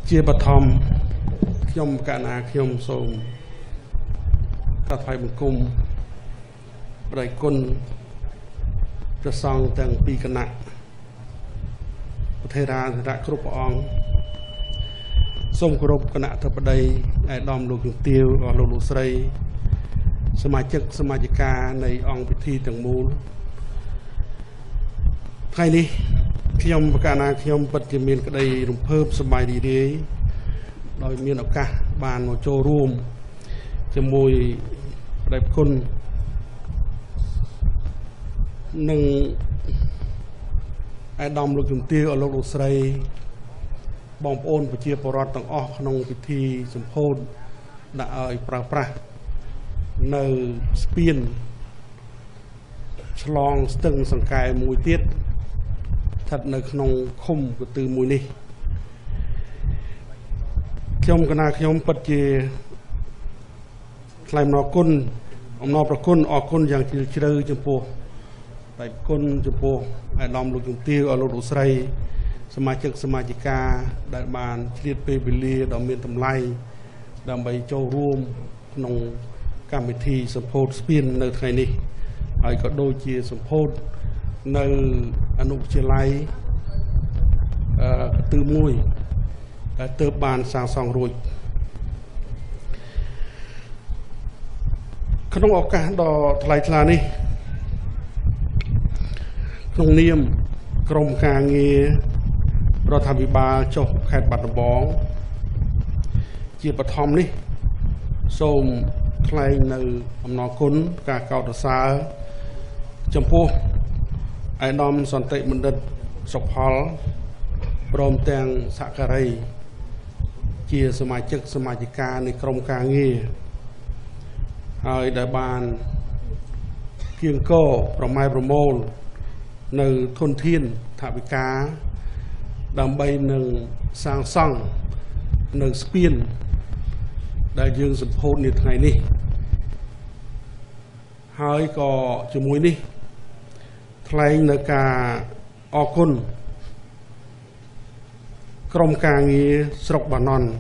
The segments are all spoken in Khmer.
ជាបឋមខ្ញុំកណាខ្ញុំសូមកាត់ថ្លៃបង្គំបរិយគុណព្រះសង្ឃទាំងពីរគណៈប្រធារាធិរាជគ្រប់ព្រះអង្គសូមគោរពគណៈអធិបតីឯកឧត្តមលោកជំទាវលោកស្រីសមាជិកសមាជិកានៃអង្គពិធីទាំងមូលថ្ងៃនេះខ្ញុំប្រកាសណាខ្ញុំពិតជាមានក្តីរំភើបសប្បាយរីករាយដោយមានឱកាសបានមកចូលរួមជាមួយព្រះដេចគុណនិងអាយដាមលោកជំទាវលោកស្រីបងប្អូនប្រជាពលរដ្ឋទាំងអស់ក្នុងពិធីសម្ពោធដាក់ឲ្យប្រើប្រាស់នៅស្ពានឆ្លងស្ទឹងសង្កែមួយទៀតស្ថិតនៅក្នុងឃុំកន្ទឺមួយនេះខ្ញុំកណាខ្ញុំពិតជាថ្លែងអំណរគុណអំណរប្រគុណអរគុណយ៉ាងជ្រាលជ្រៅចំពោះដៃគុណចំពោះអាយដាមលោកជំទាវលោកស្រីសមាជិកសមាជិកាដែលបានឆ្លៀតពេលវេលាដ៏មានតម្លៃដើម្បីចូលរួមក្នុងកម្មវិធីសម្ពោធស្ពាននៅថ្ងៃនេះហើយក៏ដូចជាសម្ពោធនៅអនុវិទ្យាល័យកន្ទឺមួយដែលទើបបានសាងសង់រួចក្នុងឱកាសដ៏ថ្លៃថ្លានេះក្នុងនាមក្រុមការងាររដ្ឋាភិបាលចុះខេត្តបាត់ដំបងជាបឋមនេះសូមថ្លែងនៅអំណរគុណការកោតសរសើរចំពោះអាយដាមសន្តិបណ្ឌិតសុផលព្រមទាំងសហការីជាសមាជិកសមាជិកានៃក្រុមការងារហើយដែលបានគៀងគរប្រម៉ែប្រមូលនៅធនធានថវិកាដើម្បីនឹងសាងសង់នៅស្ពានដែលយើងសម្ពោធនាថ្ងៃនេះហើយក៏ជាមួយនេះថ្លែងនៅការអរគុណក្រុមការងារស្រុកបាណន់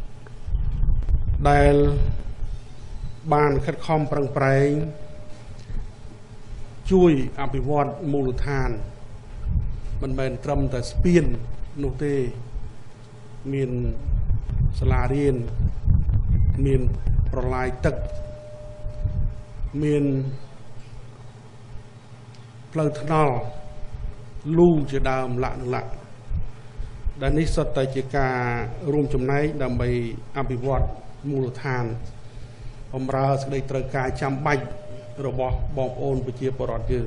ដែលបានខិតខំប្រឹងប្រែងជួយអភិវឌ្ឍមូលដ្ឋានមិនមែនត្រឹមតែស្ពាននោះទេមានសាលារៀនមានប្រឡាយទឹកមានផ្លូវថ្នល់លូជាដើមលក្ខណៈដែលនេះសុទ្ធតែជាការរួមចំណែកដើម្បីអភិវឌ្ឍមូលដ្ឋានបម្រើសេចក្តីត្រូវការចាំបាច់របស់បងប្អូនប្រជាពលរដ្ឋយើង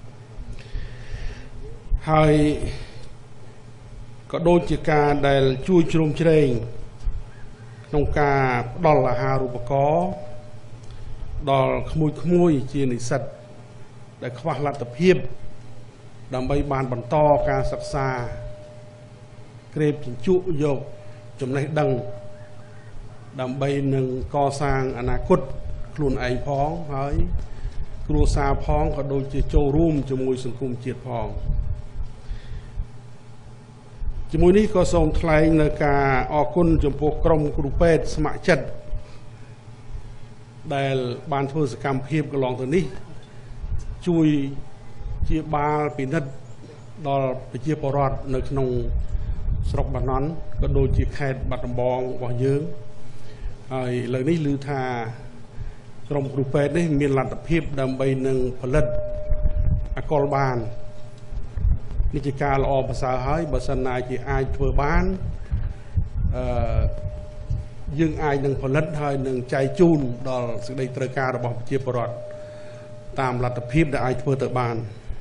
ហើយក៏ដូចជាការដែលជួយជ្រោមជ្រែងក្នុងការផ្ដល់អាហារូបករណ៍ដល់ក្មួយជានិស្សិតដែលខ្វះលទ្ធភាពដើម្បីបានបន្តការសិក្សាក្រេបជញ្ជក់យកចំណេះដឹងដើម្បីនឹងកសាងអនាគតខ្លួនឯងផងហើយគ្រួសារផងក៏ដូចជាចូលរួមជាមួយសង្គមជាតិផងជាមួយនេះក៏សូមថ្លែងនៅការអរគុណចំពោះក្រុមគ្រូពេទ្យស្ម័គ្រចិត្តដែលបានធ្វើសកម្មភាពកន្លងទៅនេះជួយជាបាលពិនិត្យដល់ប្រជាពលរដ្ឋនៅក្នុងស្រុកបាណន់ក៏ដូចជាខេត្តបាត់ដំបងរបស់យើងហើយឥឡូវនេះឮថាក្រុមគ្រូពេទ្យនេះមានលទ្ធភាពដើម្បីនឹងផលិតអកុលបាននេះជាការល្អប្រសើរហើយបើសិនណាជាអាចធ្វើបានយើងអាចនឹងផលិតហើយនឹងចែកជូនដល់សេចក្តីត្រូវការរបស់ប្រជាពលរដ្ឋតាមលទ្ធភាពដែលអាចធ្វើទៅបាន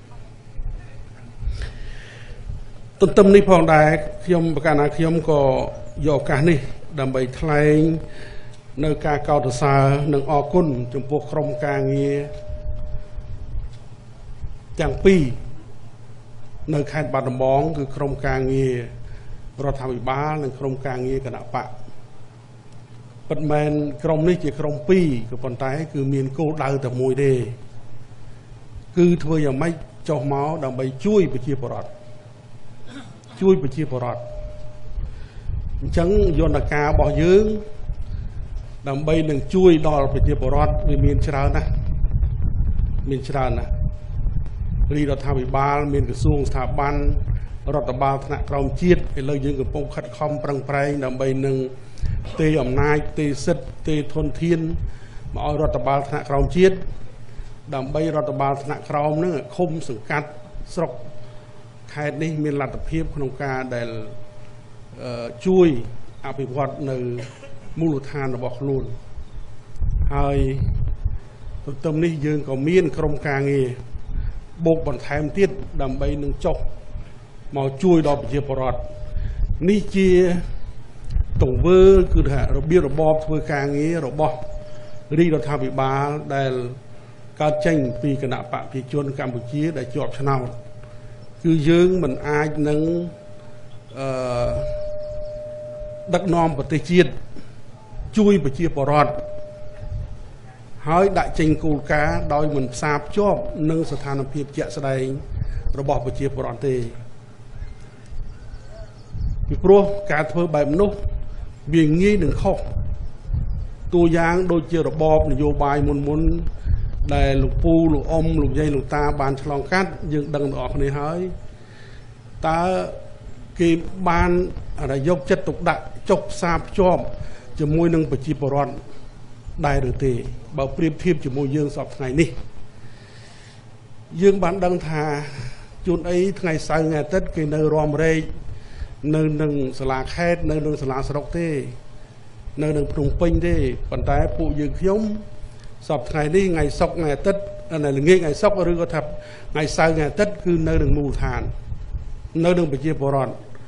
ទន្ទឹមនេះផងដែរខ្ញុំប្រកាសណាខ្ញុំក៏យកឱកាសនេះដើម្បីថ្លែងនៅការកោតសរសើរនិងអរគុណចំពោះក្រុមការងារទាំងពីរនៅខេត្តបាត់ដំបងគឺក្រុមការងាររដ្ឋាភិបាលនិងក្រុមការងារគណៈបកពិតមែនក្រុមនេះជាក្រុមពីរក៏ប៉ុន្តែគឺមានគោលដៅតែមួយទេគឺធ្វើយ៉ាងម៉េចចុះមកដើម្បីជួយប្រជាពលរដ្ឋ chẳng dồn là cả bỏ dưỡng làm bay đừng chui đo về chia bọt vì miền trà nè miền trà nè đi đo tham bị ba miền cái xuông thả banรัฐบาลธนาคารจีนเลยยังกับปงขัดคอมปรังไพรนำไปหนึ่งตีอำนาจตีสิทธิ์ตีทนเทียนมาเอารัฐบาลธนาคารจีนนำไปรัฐบาลธนาคารนั่งคมสังกัดสกใครนี่มีหลักเพียบขนมกาได้ช่วยอภิวัตในมูลฐานระบบลูนให้ต้นนี้ยังก็มีกรมการเงินบกบันไทมติดนำไปหนึ่งจบมาช่วยดอกเจียปรอดนี่เจียตรงเวอร์คือหาระเบียบระบอบเพื่อการเงี้ยระบอบรีเราทำอีบาได้การแจ้งปีกณะปะปีจวนกัมพูชีได้จอบชนะคือยืงมันอายนังดักนอมปฏิจิตช่วยปเจียปรอดให้ได้เจงกูกาโดยมันทราบจอบนังสถานเพียบเจาะแสดงระบอบปเจียปรอดเตเพราะการเพื่อแบบนุ๊กเบี่ยงงี้หนึ่งข้อตัวอย่างโดยเจระบอบนโยบายมุนได้ลูกปูลูกอมลูกใหญ่ลูกตาบานฉลองกัดยังดังออกในหายตากีบานอะไรยกจัดตกดักจกซาบจอมจะมวยหนึ่งปจีปรอนได้หรือเตะเบาเปรียบเทียบจะมวยยืงสอบไงนี่ยืงบานดังทาจุนไอ้ไงใส่ไงเต็ดกีในรอมเรยในหนึ่งสลาแคดในหนึ่งสลาสรกเต้ในหนึ่งปรุงปิ้งเต้ปัญไตปูยืนย้อมสอบไงนี่ไงซอกไงตึ๊ดอันไหนหรือไงซอกหรือก็ทับไงใส่ไงตึ๊ดคือในหนึ่งมูลฐานในหนึ่งไปเจี๊ยบรอน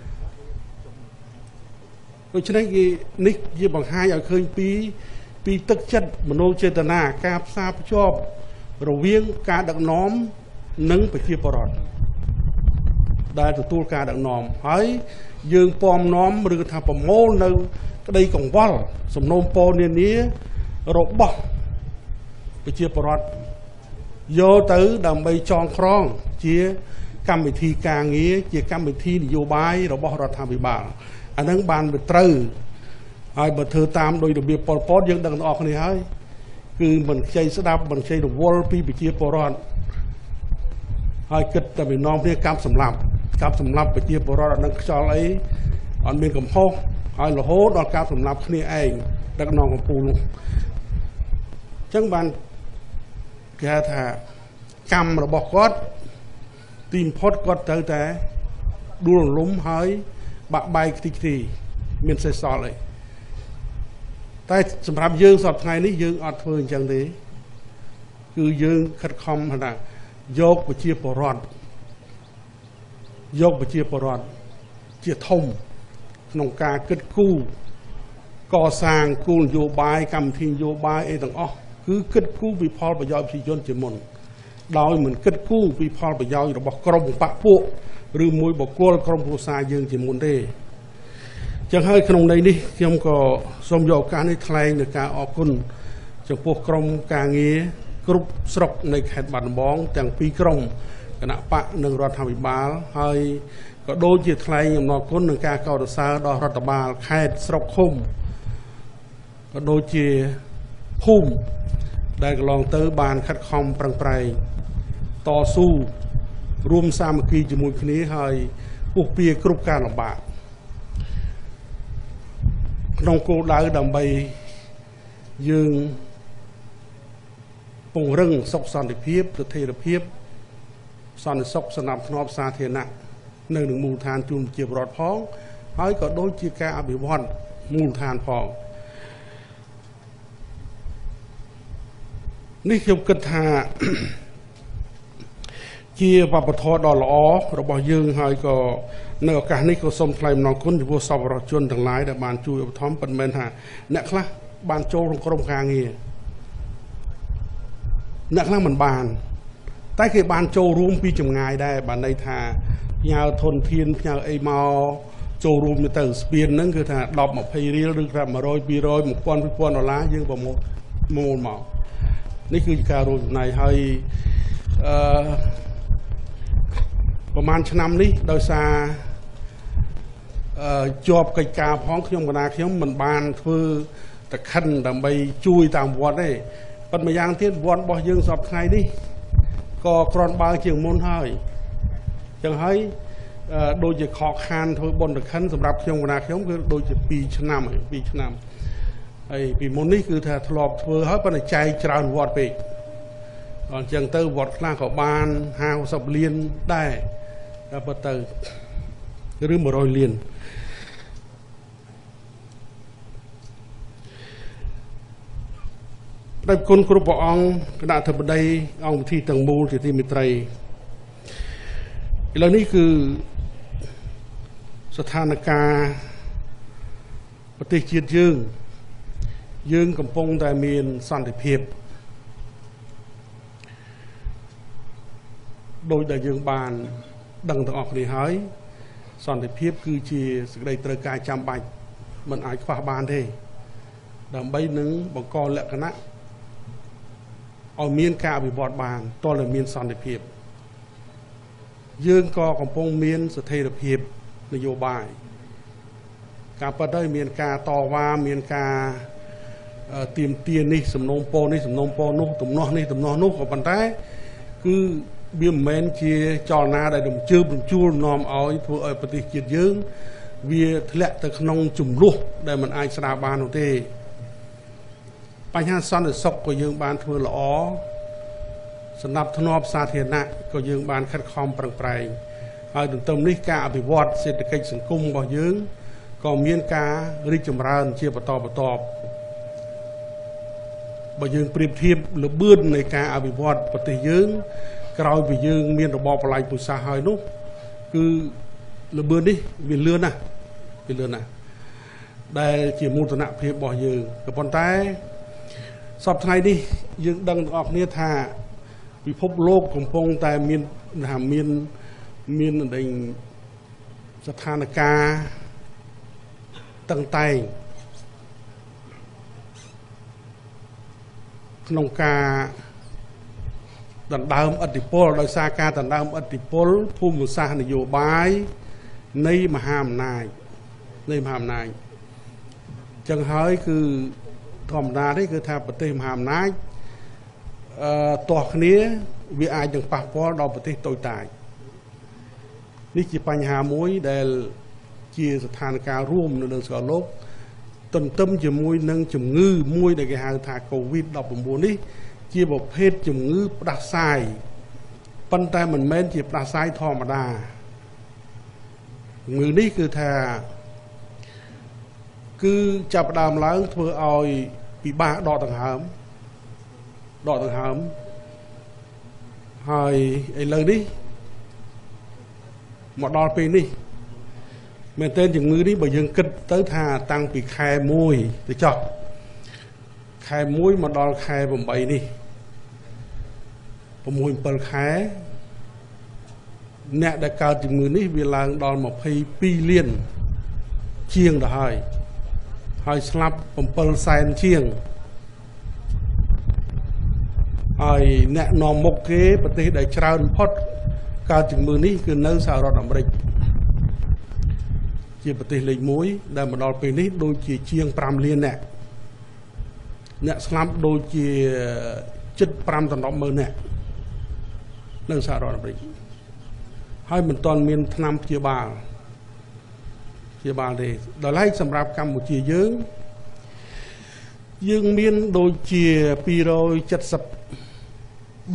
โดยฉะนั้นนิกยี่บังไฮเอาเคยปีตึกจัดมโนเจตนาการทราบชอบระเวียงการดักน้อมนึ่งไปเจี๊ยบรอนได้ตัวการดักน้อมให้ยืงปอมน้อมหรือทำปมโมในก็ได้กองวัลสมนมโปเนียนี้รบบ่ไปเชียปรอดโยตื้อดำไปจองครองเชียกรรมวิธีการเงี้ยเชียกรรมวิธีนโยบายรบเราทำวิบากอันนั้นบานไปตรึไอ้บัตรเธอตามโดยระเบียบปอปอยังดังออกนี่ให้คือมันใช้สดับมันใช้ดวอลปีไปเชียปรอดให้กิดแต่ไปน้องเพื่อกรรมสำลับไปเชียปรอดนั่งจอไอ้อันเป็นกำพงให้เราโหดเอากรรมสำลับนี่เองดักน้องของปูจังบันแกถ้ากรรมเราบอกก็ตีมพดก็เจอแต่ดูหลุมหายบะใบทีมีนใส่ซอเลยแต่สำหรับยืงสอบไงนี่ยืงอัดเพื่อนจังดีคือยืงขัดคอมขนาดยกไปเชียปรอดเชียทมนองการเกิดกู้ก่อสร้างกู้โยบายกรรมทิ้งโยบายเอต่างอ๋อคือเกิดกู้วิพอลประโยชน์พิจารณาจมนโดยเหมือนเกิดกู้วิพอลประโยชน์เราบอกกรมปะปุ๊หรือมวยบอกกลัวกรมผู้สายยืงจมนได้จังให้ขนมในนี้ยมก็สมโยการในไทยในการออกคุณจังพวกกรมการเงี้ยกรุบสกในแขกบันบ้องจังปีกรมคณะปะหนึ่งรัฐวิบาลให้ก็โดยจีไทยยมนอคุณในการเกาตสาดรัฐบาลแขกสกคมก็โดยจีพุ่มได้ลองเตอร์บานคัดคอมปรังไพรต่อสู้รวมสามัคคีจมูกนี้ให้ปุกเปียกรุบการลำบากน้องโกได้ดำใบยืงปงเรื่องศกสันติเพียบเทระเพียบสันศกสนับสนุนสาเทนะหนึ่งมูลฐานจุนเจียบรอดพ้องให้ก็โดยจีการอภิวัตมูลฐานพ้องนี่คือกิจธาเกี่ยวกับปทดอลอเราบอกยืงให้ก็ในโอกาสนี้ก็สมไพรมนองคุณอยู่บนสอบรจนทั้งหลายแต่บานจูอุปถัมภ์เป็นเมนหาเนี่ยคละบานโจของกรมการเงินเนี่ยคละมันบานแต่คือบานโจรวมปีจำงายได้บานในทายาวทนเทียนยาวไอเมาโจรวมในแต่สเปียนนั่นคือถ้าดอกมาพายเรียลหรือครับมา100 100 1,000 ดอลลาร์ยังประมาณโมลเมานี่คือการรู้ในให้ประมาณชนำนี้โดยซาជាប់កិច្ចការផងខ្ញុំកណាខ្ញុំមិនបានធ្វើតខិនដើម្បីជួយតាមវត្តទេប៉ុន្តែម្យ៉ាងទៀតវត្តរបស់យើងសពថ្ងៃនេះក៏ក្រនបើជាងមុនហើយចឹងហើយដូចជាខកខានធ្វើបុណ្យតខិនសម្រាប់ខ្ញុំកណាខ្ញុំគឺដូចជា2ឆ្នាំហើយពីមុននេះគឺថាធ្លាប់ធ្វើហើយប៉ុន្តែចែកច្រើនវត្តពេកអញ្ចឹងទៅវត្តខ្លះក៏បាន50លានដែរតែប៉ុន្តែឬ100លានព្រះគុណគ្រប់ព្រះអង្គគណៈធិបតីអង្គពិធីទាំងមូលជាទីមេត្រីឥឡូវនេះគឺស្ថានភាពប្រទេសជាតិយើងកំពុងតែមានសន្តិភាពដោយដែលយើងបានដឹងទាំងអស់គ្នាហើយសន្តិភាពគឺជាសេចក្តីត្រូវការចាំបាច់មិនអាចខ្វះបានទេដើម្បីនឹងបង្កលក្ខណៈឲ្យមានការអភិវឌ្ឍបានតលតែមានសន្តិភាពយើងក៏កំពុងមានស្ថិរភាពនយោបាយការពិតទៅមានការតវ៉ាមានការទៀមទានេះសំណូមពរនេះសំណូមពរនោះទំនាស់នេះទំនាស់នោះក៏ប៉ុន្តែគឺវាមិនមែនជាចលនាដែលរំជើបរំជួលនាំឲ្យធ្វើឲ្យប្រទេសជាតិយើងវាធ្លាក់ទៅក្នុងចំនួនដែលมันអាចស្ដារបាននោះទេបញ្ហាសន្តិសុខក៏យើងបានធ្វើល្អសម្រាប់ធ្នាប់សាធារណៈក៏យើងបានខិតខំប្រឹងប្រែងហើយទន្ទឹមនេះការអភិវឌ្ឍសេដ្ឋកិច្ចសង្គមរបស់យើងក៏មានការរីកចម្រើនជាបន្តបន្ទាប់បើយើងប្រៀបធៀបល្បឿននៃការអភិវឌ្ឍប្រទេសយើងក្រោយពីយើងមានរបបបល្ល័ង្កពូជសាសន៍ហើយនោះគឺល្បឿននេះវាលឿនណាស់ដែលជាមោទនភាពរបស់យើងក៏ប៉ុន្តែសពថ្ងៃនេះយើងដឹងទាំងអស់គ្នាថាពិភពលោកកំពុងតែមានស្ថានភាពតឹងតែងក្នុងការដណ្ដើមឥទ្ធិពលដោយសារការដណ្ដើមឥទ្ធិពលភូមិសាស្ត្រនយោបាយនៃមហាអំណាចចឹងហើយគឺធម្មតាទេគឺថាប្រទេសមហាអំណាចទាស់គ្នាវាអាចនឹងប៉ះពាល់ដល់ប្រទេសតូចតាចនេះជាបញ្ហាមួយដែលជាស្ថានភាពរួមនៅលើសកលលោកទន្ទឹមជាមួយនឹងជំងឺមួយដែលគេហៅថា COVID-19 នេះជាប្រភេទជំងឺផ្ដាសាយប៉ុន្តែមិនមែនជាផ្ដាសាយធម្មតាជំងឺនេះគឺថាគឺចាប់ផ្ដើមឡើងធ្វើឲ្យពិបាកដកដង្ហើមហើយឥឡូវនេះមកដល់ពេលនេះមែនទែនជំងឺនេះបើយើងគិតទៅថាតាំងពីខែ1ទៅចុះខែ1មកដល់ខែ8នេះ6-7 ខែអ្នកដែលកើតជំងឺនេះវាឡើងដល់22លានជាងទៅហើយស្លាប់7សែនជាងហើយអ្នកនាំមុខគេប្រទេសដែលច្រើនបំផុតកើតជំងឺនេះគឺនៅសហរដ្ឋអាមេរិកជាប្រទេសលេខ1ដែលមកដល់ពេលនេះដូចជាជាង5លានអ្នកស្លាប់ដូចជាជិត5-10,000នាក់នៅសហរដ្ឋអាមេរិកហើយមិនទាន់មានថ្នាំព្យាបាលទេដល់ឡែកសម្រាប់កម្ពុជាយើងមានដូចជា273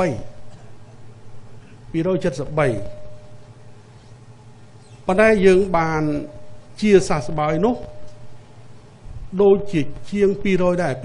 ប៉ុន្តែយើងបានជាសះស្បើយនោះដូចជាជាង200ដែរ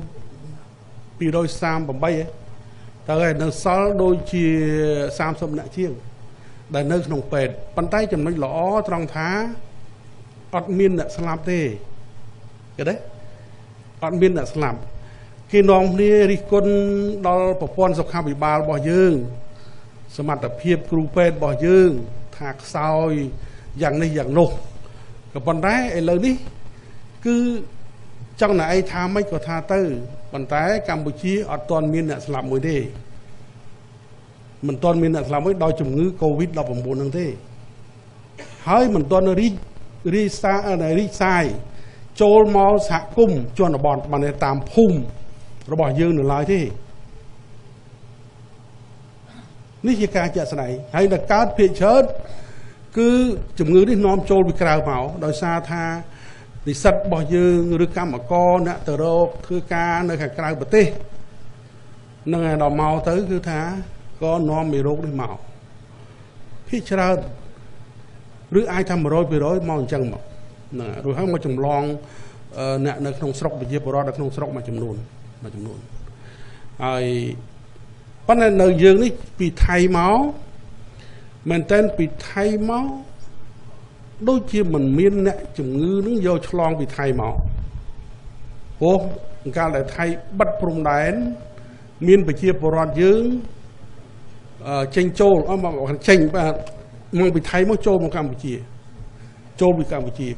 238តែនៅសល់ដូចជា30នាក់ជាងដែលនៅក្នុងពេទ្យប៉ុន្តែចំណុចល្អត្រង់ថាអត់មានអ្នកស្លាប់ទេគេទេអត់មានអ្នកស្លាប់គេនាំគ្នារិះគន់ដល់ប្រព័ន្ធសុខាភិបាលរបស់យើងសមត្ថភាពគ្រូពេទ្យរបស់យើងថាខ្សោយយ៉ាងនេះយ៉ាងនោះក៏ប៉ុន្តែឥឡូវនេះគឺចង់ណែឯងថាម៉េចក៏ថាទៅប៉ុន្តែកម្ពុជាអត់ទាន់មានអ្នកស្លាប់មួយទេមិនទាន់មានអ្នកស្លាប់មួយដោយជំងឺ COVID-19 ហ្នឹងទេហើយមិនទាន់រីករីសារីសាយចូលមកសហគមន៍ជនបទបានតាមភូមិរបស់យើងនៅឡើយទេនេះជាការជាក់ស្ដែងហើយដល់កើតភាគច្រើនគឺជំងឺនេះនាំចូលពីក្រៅមកដោយសារថានិស្សិតរបស់យើងឬកម្មករអ្នកទៅរកធ្វើការនៅខាងក្រៅប្រទេសនឹងឯដល់មកទៅគឺថាក៏នាំមេរោគនេះមកភាគច្រើនឬអាចថា 100% មកអញ្ចឹងមកណារួចហើយមកចម្លងអ្នកនៅក្នុងស្រុកប្រជាពលរដ្ឋនៅក្នុងស្រុកមួយចំនួនហើយប៉ុន្តែនៅយើងនេះពីថៃមកមែនតើពីថៃមកដូចជាមិនមានអ្នកជំងឺនឹងយកឆ្លងពីថៃមកព្រោះកាលដែលថៃបិទព្រំដែនមានប្រជាពលរដ្ឋយើងចេញចូលមកចេញបាទមកពីថៃមកចូលមកកម្ពុជាចូលពីកម្ពុជា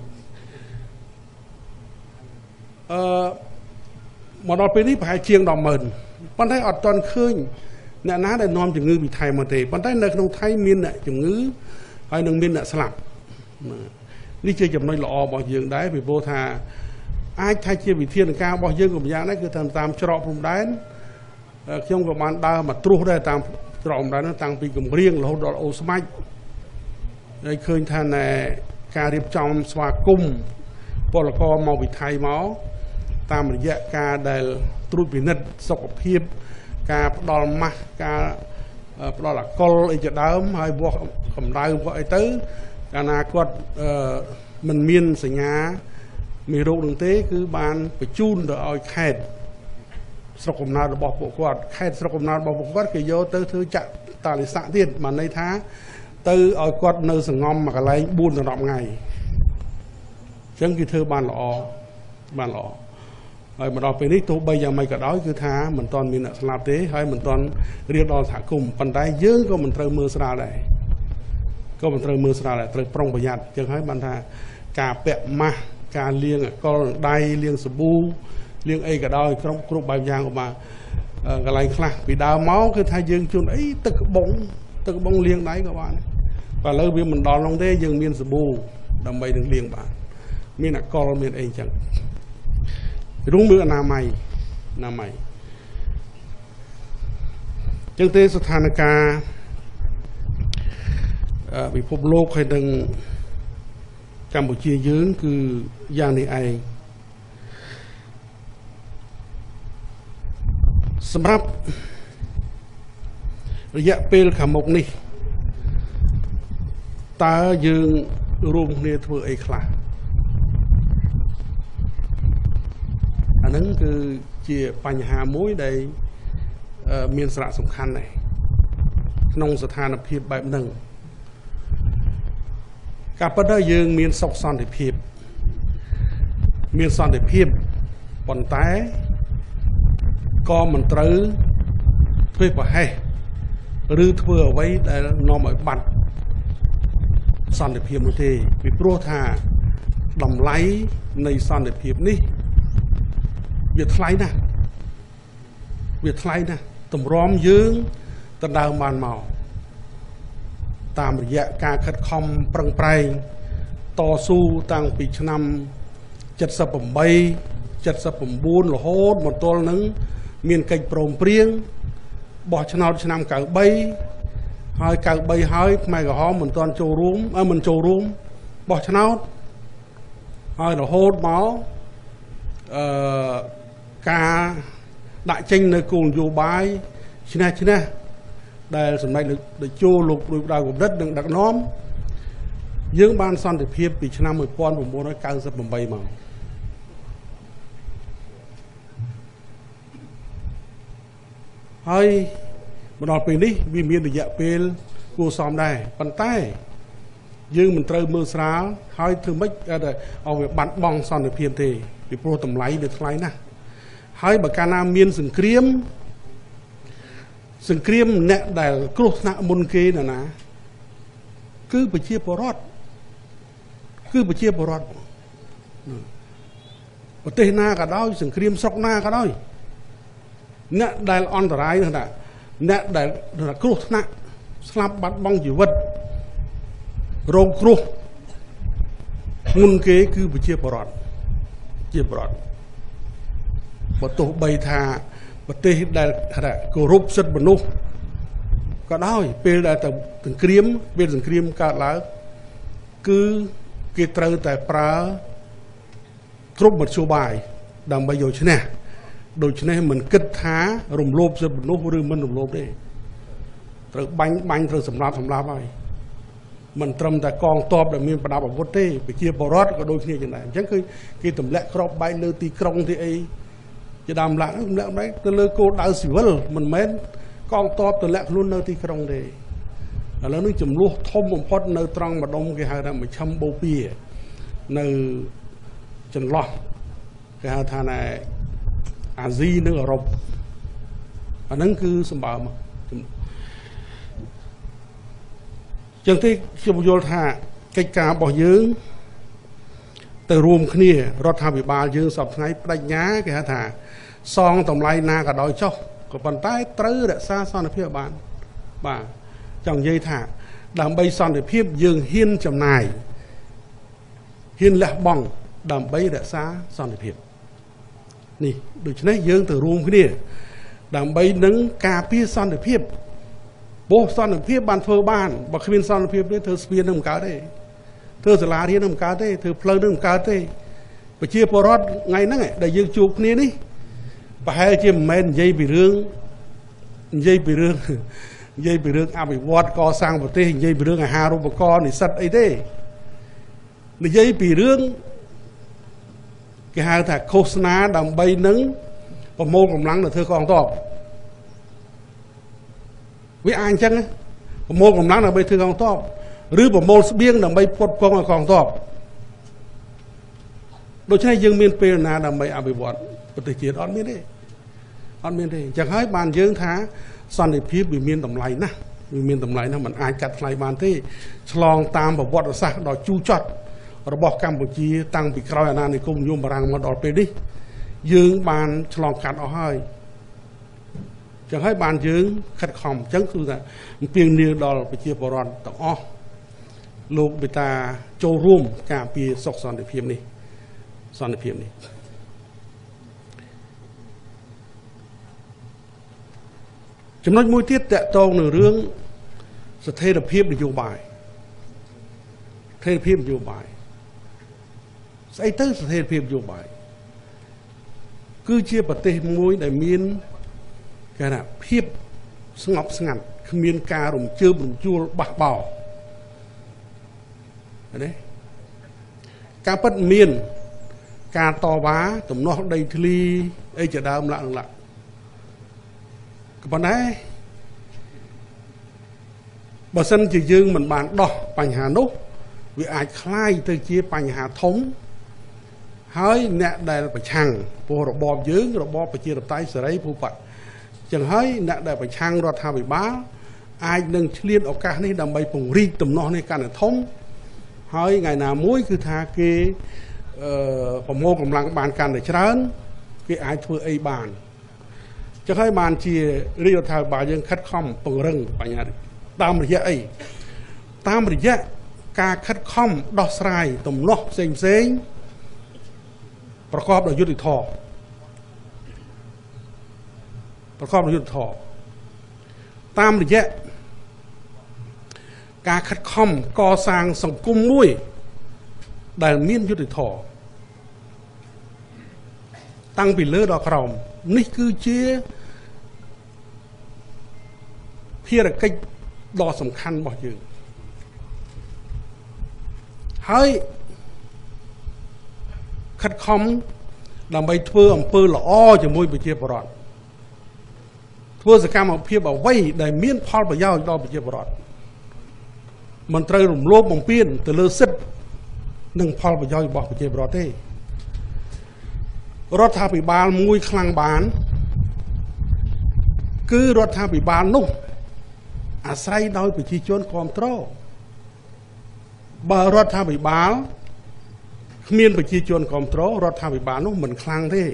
មកដល់ពេលនេះប្រហែលជាង 10,000 ប៉ុន្តែអត់ទាន់ឃើញអ្នកណាដែលនាំជំងឺពីថៃមកទេប៉ុន្តែនៅក្នុងថៃមានអ្នកជំងឺហើយនឹងមានអ្នកស្លាប់នេះជាចំណុចល្អរបស់យើងដែរពីព្រោះថាអាចថាជាវិធានការរបស់យើងក៏យ៉ាងដែរគឺតាមច្រកព្រំដែនខ្ញុំក៏បានដើរមកត្រួសដែរតាមច្រកព្រំដែនតាំងពីគម្រៀងរហូតដល់អូស្មាច់ហើយឃើញថាការរៀបចំស្វាគមន៍ពលករមកពីថៃមកតាមរយៈការដែលត្រួតពិនិត្យសុខភាពការផ្ដល់ម៉ាស់ការផ្ដល់អាកុលអីជាដើមហើយវាស់កម្ដៅវាស់អីទៅកាលណាគាត់មិនមានសញ្ញាមេរោគនឹងទេគឺបានបញ្ជូនទៅឲ្យខេត្តស្រុកកំណើតរបស់ពួកគាត់ខេត្តស្រុកកំណើតរបស់ពួកគាត់គេយកទៅធ្វើចាក់តាលិស័កទៀតបានន័យថាទៅឲ្យគាត់នៅសង្ងំមួយកន្លែង 4 ដល់ 10 ថ្ងៃអញ្ចឹងគេធ្វើបានល្អហើយមកដល់ពេលនេះទោះបីយ៉ាងម៉េចក៏ដោយគឺថាមិនទាន់មានអ្នកស្លាប់ទេហើយមិនទាន់រៀបដល់សហគមន៍ប៉ុន្តែយើងក៏មិនត្រូវមើលស្រាលដែរត្រូវប្រុងប្រយ័ត្នអញ្ចឹងហើយបានថាការពាក់ម៉ាស់ការលាងអាកុលដៃលាងសាប៊ូលាងអីក៏ដោយគ្រប់បែបយ៉ាងក៏បានកន្លែងខ្លះពីដើមមកគឺថាយើងជូនអីទឹកក្បងលាងដៃក៏បានតែឥឡូវវាមិនដល់នោះទេយើងមានសាប៊ូដើម្បីនឹងលាងបានមានអាកុលមានអីអញ្ចឹងរងមើលអនាម័យចឹងទេស្ថានភាពពិភពលោកហើយនឹងកម្ពុជាយើងគឺយ៉ាងនេះឯងសម្រាប់រយៈពេលខាងមុខនេះតើយើងរួមគ្នាធ្វើអីខ្លះអាហ្នឹងគឺជាបញ្ហាមួយដែលមានសារៈសំខាន់ដែរក្នុងស្ថានភាពបែបហ្នឹងការពិតទៅយើងមានសុខសន្តិភាពប៉ុន្តែក៏មិនត្រូវធ្វើប្រហែសឬធ្វើអ្វីដែលនាំឲ្យបាត់សន្តិភាពនោះទេពីព្រោះថាតម្លៃនៃសន្តិភាពនេះវាថ្លៃណាស់តម្រាំយើងដណ្ដើមបានមកតាមរយៈការខិតខំប្រឹងប្រែងតស៊ូតាំងពីឆ្នាំ78 79រហូតមកទល់នឹងមានកិច្ចព្រមព្រៀងបោះឆ្នោតឆ្នាំ93ហើយ93ហើយខ្មែរក្រហមមិនទាន់ចូលរួមបោះឆ្នោតហើយរហូតមកការដាក់ចេញនៅគោលនយោបាយឈ្នះដែលសម្ដេចតេជោលោកព្រួយផ្ដៅកំណត់នឹងដឹកនាំយើងបានសន្តិភាពពីឆ្នាំ1998មកហើយមកដល់ពេលនេះវាមានរយៈពេលគួរសមដែរប៉ុន្តែយើងមិនត្រូវមើលស្រាលហើយធ្វើម៉េចឲ្យវាបាត់បង់សន្តិភាពទេពីព្រោះតម្លៃវាថ្លៃណាស់ហើយបើកាលណាមានសង្គ្រាមអ្នកដែលគ្រោះថ្នាក់មុនគេណាគឺប្រជាពលរដ្ឋប្រទេសណាក៏ដោយសង្គ្រាមស្រុកណាក៏ដោយអ្នកដែលអន្តរាយណាអ្នកដែលគ្រោះថ្នាក់ស្លាប់បាត់បង់ជីវិតរងគ្រោះមុនគេគឺប្រជាពលរដ្ឋជាពលរដ្ឋបើទោះបីថាប្រទេសដែលគោរពសិទ្ធិមនុស្សក៏ដោយពេលដែលទៅសង្គ្រាមពេលសង្គ្រាមកើតឡើងគឺគេត្រូវតែប្រើគ្រប់មធ្យោបាយដើម្បីយកឈ្នះដូច្នេះមិនគិតថារំលោភសិទ្ធិមនុស្សឬមិនរំលោភទេត្រូវបាញ់ត្រូវសម្លាប់ហើយមិនត្រឹមតែកងទ័ពដែលមានប្រដាប់អាវុធទេប្រជាពលរដ្ឋក៏ដូចគ្នាចឹងដែរអញ្ចឹងគឺគេទម្លាក់គ្រាប់បែកលើទីក្រុងទីអីជាដើមឡាក់បែកទៅលើគោលដៅស៊ីវិលមិនមែនកងទ័ពទម្លាក់ខ្លួននៅទីក្រុងទេឥឡូវនេះចំនួនធំបំផុតនៅត្រង់ម្ដុំគេហៅថាមជ្ឈិមបូព៌ានៅចន្លោះគេហៅថាណែអាស៊ីនិងអឺរ៉ុបអាហ្នឹងគឺសម្បើមចឹងទេខ្ញុំយល់ថាកិច្ចការរបស់យើងទៅរួមគ្នារដ្ឋាភិបាលយើងសពថ្ងៃបដិញ្ញាគេហៅថាសងតម្លៃណាក៏ដោយចុះក៏ប៉ុន្តែត្រូវរក្សាសន្តិភាពបានបាទចង់និយាយថាដើម្បីសន្តិភាពយើងហ៊ានចំណាយហ៊ានលះបង់ដើម្បីរក្សាសន្តិភាពនេះដូច្នេះយើងទៅរួមគ្នាដើម្បីនឹងការពារសន្តិភាពព្រោះសន្តិភាពបានធ្វើបានបើគ្មានសន្តិភាពទេធ្វើស្ពាននឹងមិនកើតទេធ្វើសាលារៀននឹងមិនកើតទេធ្វើផ្លូវនឹងមិនកើតទេប្រជាពលរដ្ឋថ្ងៃហ្នឹងដែលយើងជួបគ្នានេះប្រហែលជាមិនមែននិយាយពីរឿងអភិវឌ្ឍកសាងប្រទេសនិយាយពីរឿងអាហារូបករណ៍និស្សិតអីទេនិយាយពីរឿងគេហៅថាឃោសនាដើម្បីនឹងប្រមូលកម្លាំងទៅធ្វើកងទ័ពវាអាចអញ្ចឹងប្រមូលកម្លាំងដើម្បីធ្វើកងទ័ពឬប្រមូលស្បៀងដើម្បីផ្គត់ផ្គង់ឲ្យកងទ័ពដូច្នេះយើងមានពេលណាដើម្បីអភិវឌ្ឍប្រទេសជាតិអត់មានទេអញ្ចឹងហើយបានយើងថាសន្តិភាពវាមានតម្លៃណាស់มันអាចកាត់ថ្លៃបានទេឆ្លងតាមប្រវត្តិសាស្ត្រដ៏ជូរចត់របស់កម្ពុជាតាំងពីក្រោយអាណានិគមនិយមបារាំងមកដល់ពេលនេះយើងបានឆ្លងកាត់អស់ហើយចឹងហើយបានយើងខិតខំចឹងគឺថាអំពាវនាវដល់ប្រជាពលរដ្ឋទាំងអស់លោកបេតាចូលរួមការពារសុខសន្តិភាពនេះចំណុចមួយទៀតតកតងនឹងរឿងស្ថិរភាពនយោបាយស្ថិរភាពនយោបាយស្អីទៅស្ថិរភាពនយោបាយគឺជាប្រទេសមួយដែលមានគេថាភាពស្ងប់ស្ងាត់គ្មានការរំជើបរំជួលបះបោរណាការពិតមានការតវ៉ាទំនាស់ដីធ្លីអីជាដើមឡាក់ក៏ប៉ុន្តែបើសិនជាយើងមិនបានដោះបញ្ហានោះវាអាចคล้ายទៅជាបញ្ហាធំហើយអ្នកដែលប្រឆាំងពោះរបបយើងរបបប្រជាធិបតេយ្យសេរីភូប៉ាចឹងហើយអ្នកដែលប្រឆាំងរដ្ឋាភិបាលអាចនឹងឆ្លៀតឱកាសនេះដើម្បីពង្រីកទំនាស់នេះកាន់តែធំហើយថ្ងៃណាមួយគឺថាគេប្រមូលកម្លាំងបានកាន់តែច្រើនគេអាចធ្វើអីបានចឹងហើយបានជារាជរដ្ឋាភិបាលយើងខិតខំពង្រឹងបញ្ហានេះតាមរយៈអីតាមរយៈការខិតខំដោះស្រាយទំនាស់ផ្សេងប្រកបដោយយុត្តិធម៌តាមរយៈការខិតខំកសាងសង្គមមួយដែលមានយុត្តិធម៌តាំងពីលើដល់ក្រោមនេះគឺជាភារកិច្ចដ៏សំខាន់របស់យើងហើយខិតខំដើម្បីធ្វើអំពើល្អជាមួយប្រជាពលរដ្ឋធ្វើសកម្មភាពអ្វីដែលមានផលប្រយោជន៍ដល់ប្រជាពលរដ្ឋមិនត្រូវរំលោភបំពានទៅលើសិទ្ធិនិងផលប្រយោជន៍របស់ប្រជាពលរដ្ឋទេរដ្ឋាភិបាលមួយខ្លាំងបានគឺរដ្ឋាភិបាលនោះអាស្រ័យដោយប្រជាជនគ្រប់គ្រងបើរដ្ឋាភិបាលគ្មានប្រជាជនគ្រប់គ្រងរដ្ឋាភិបាលនោះមិនខ្លាំងទេ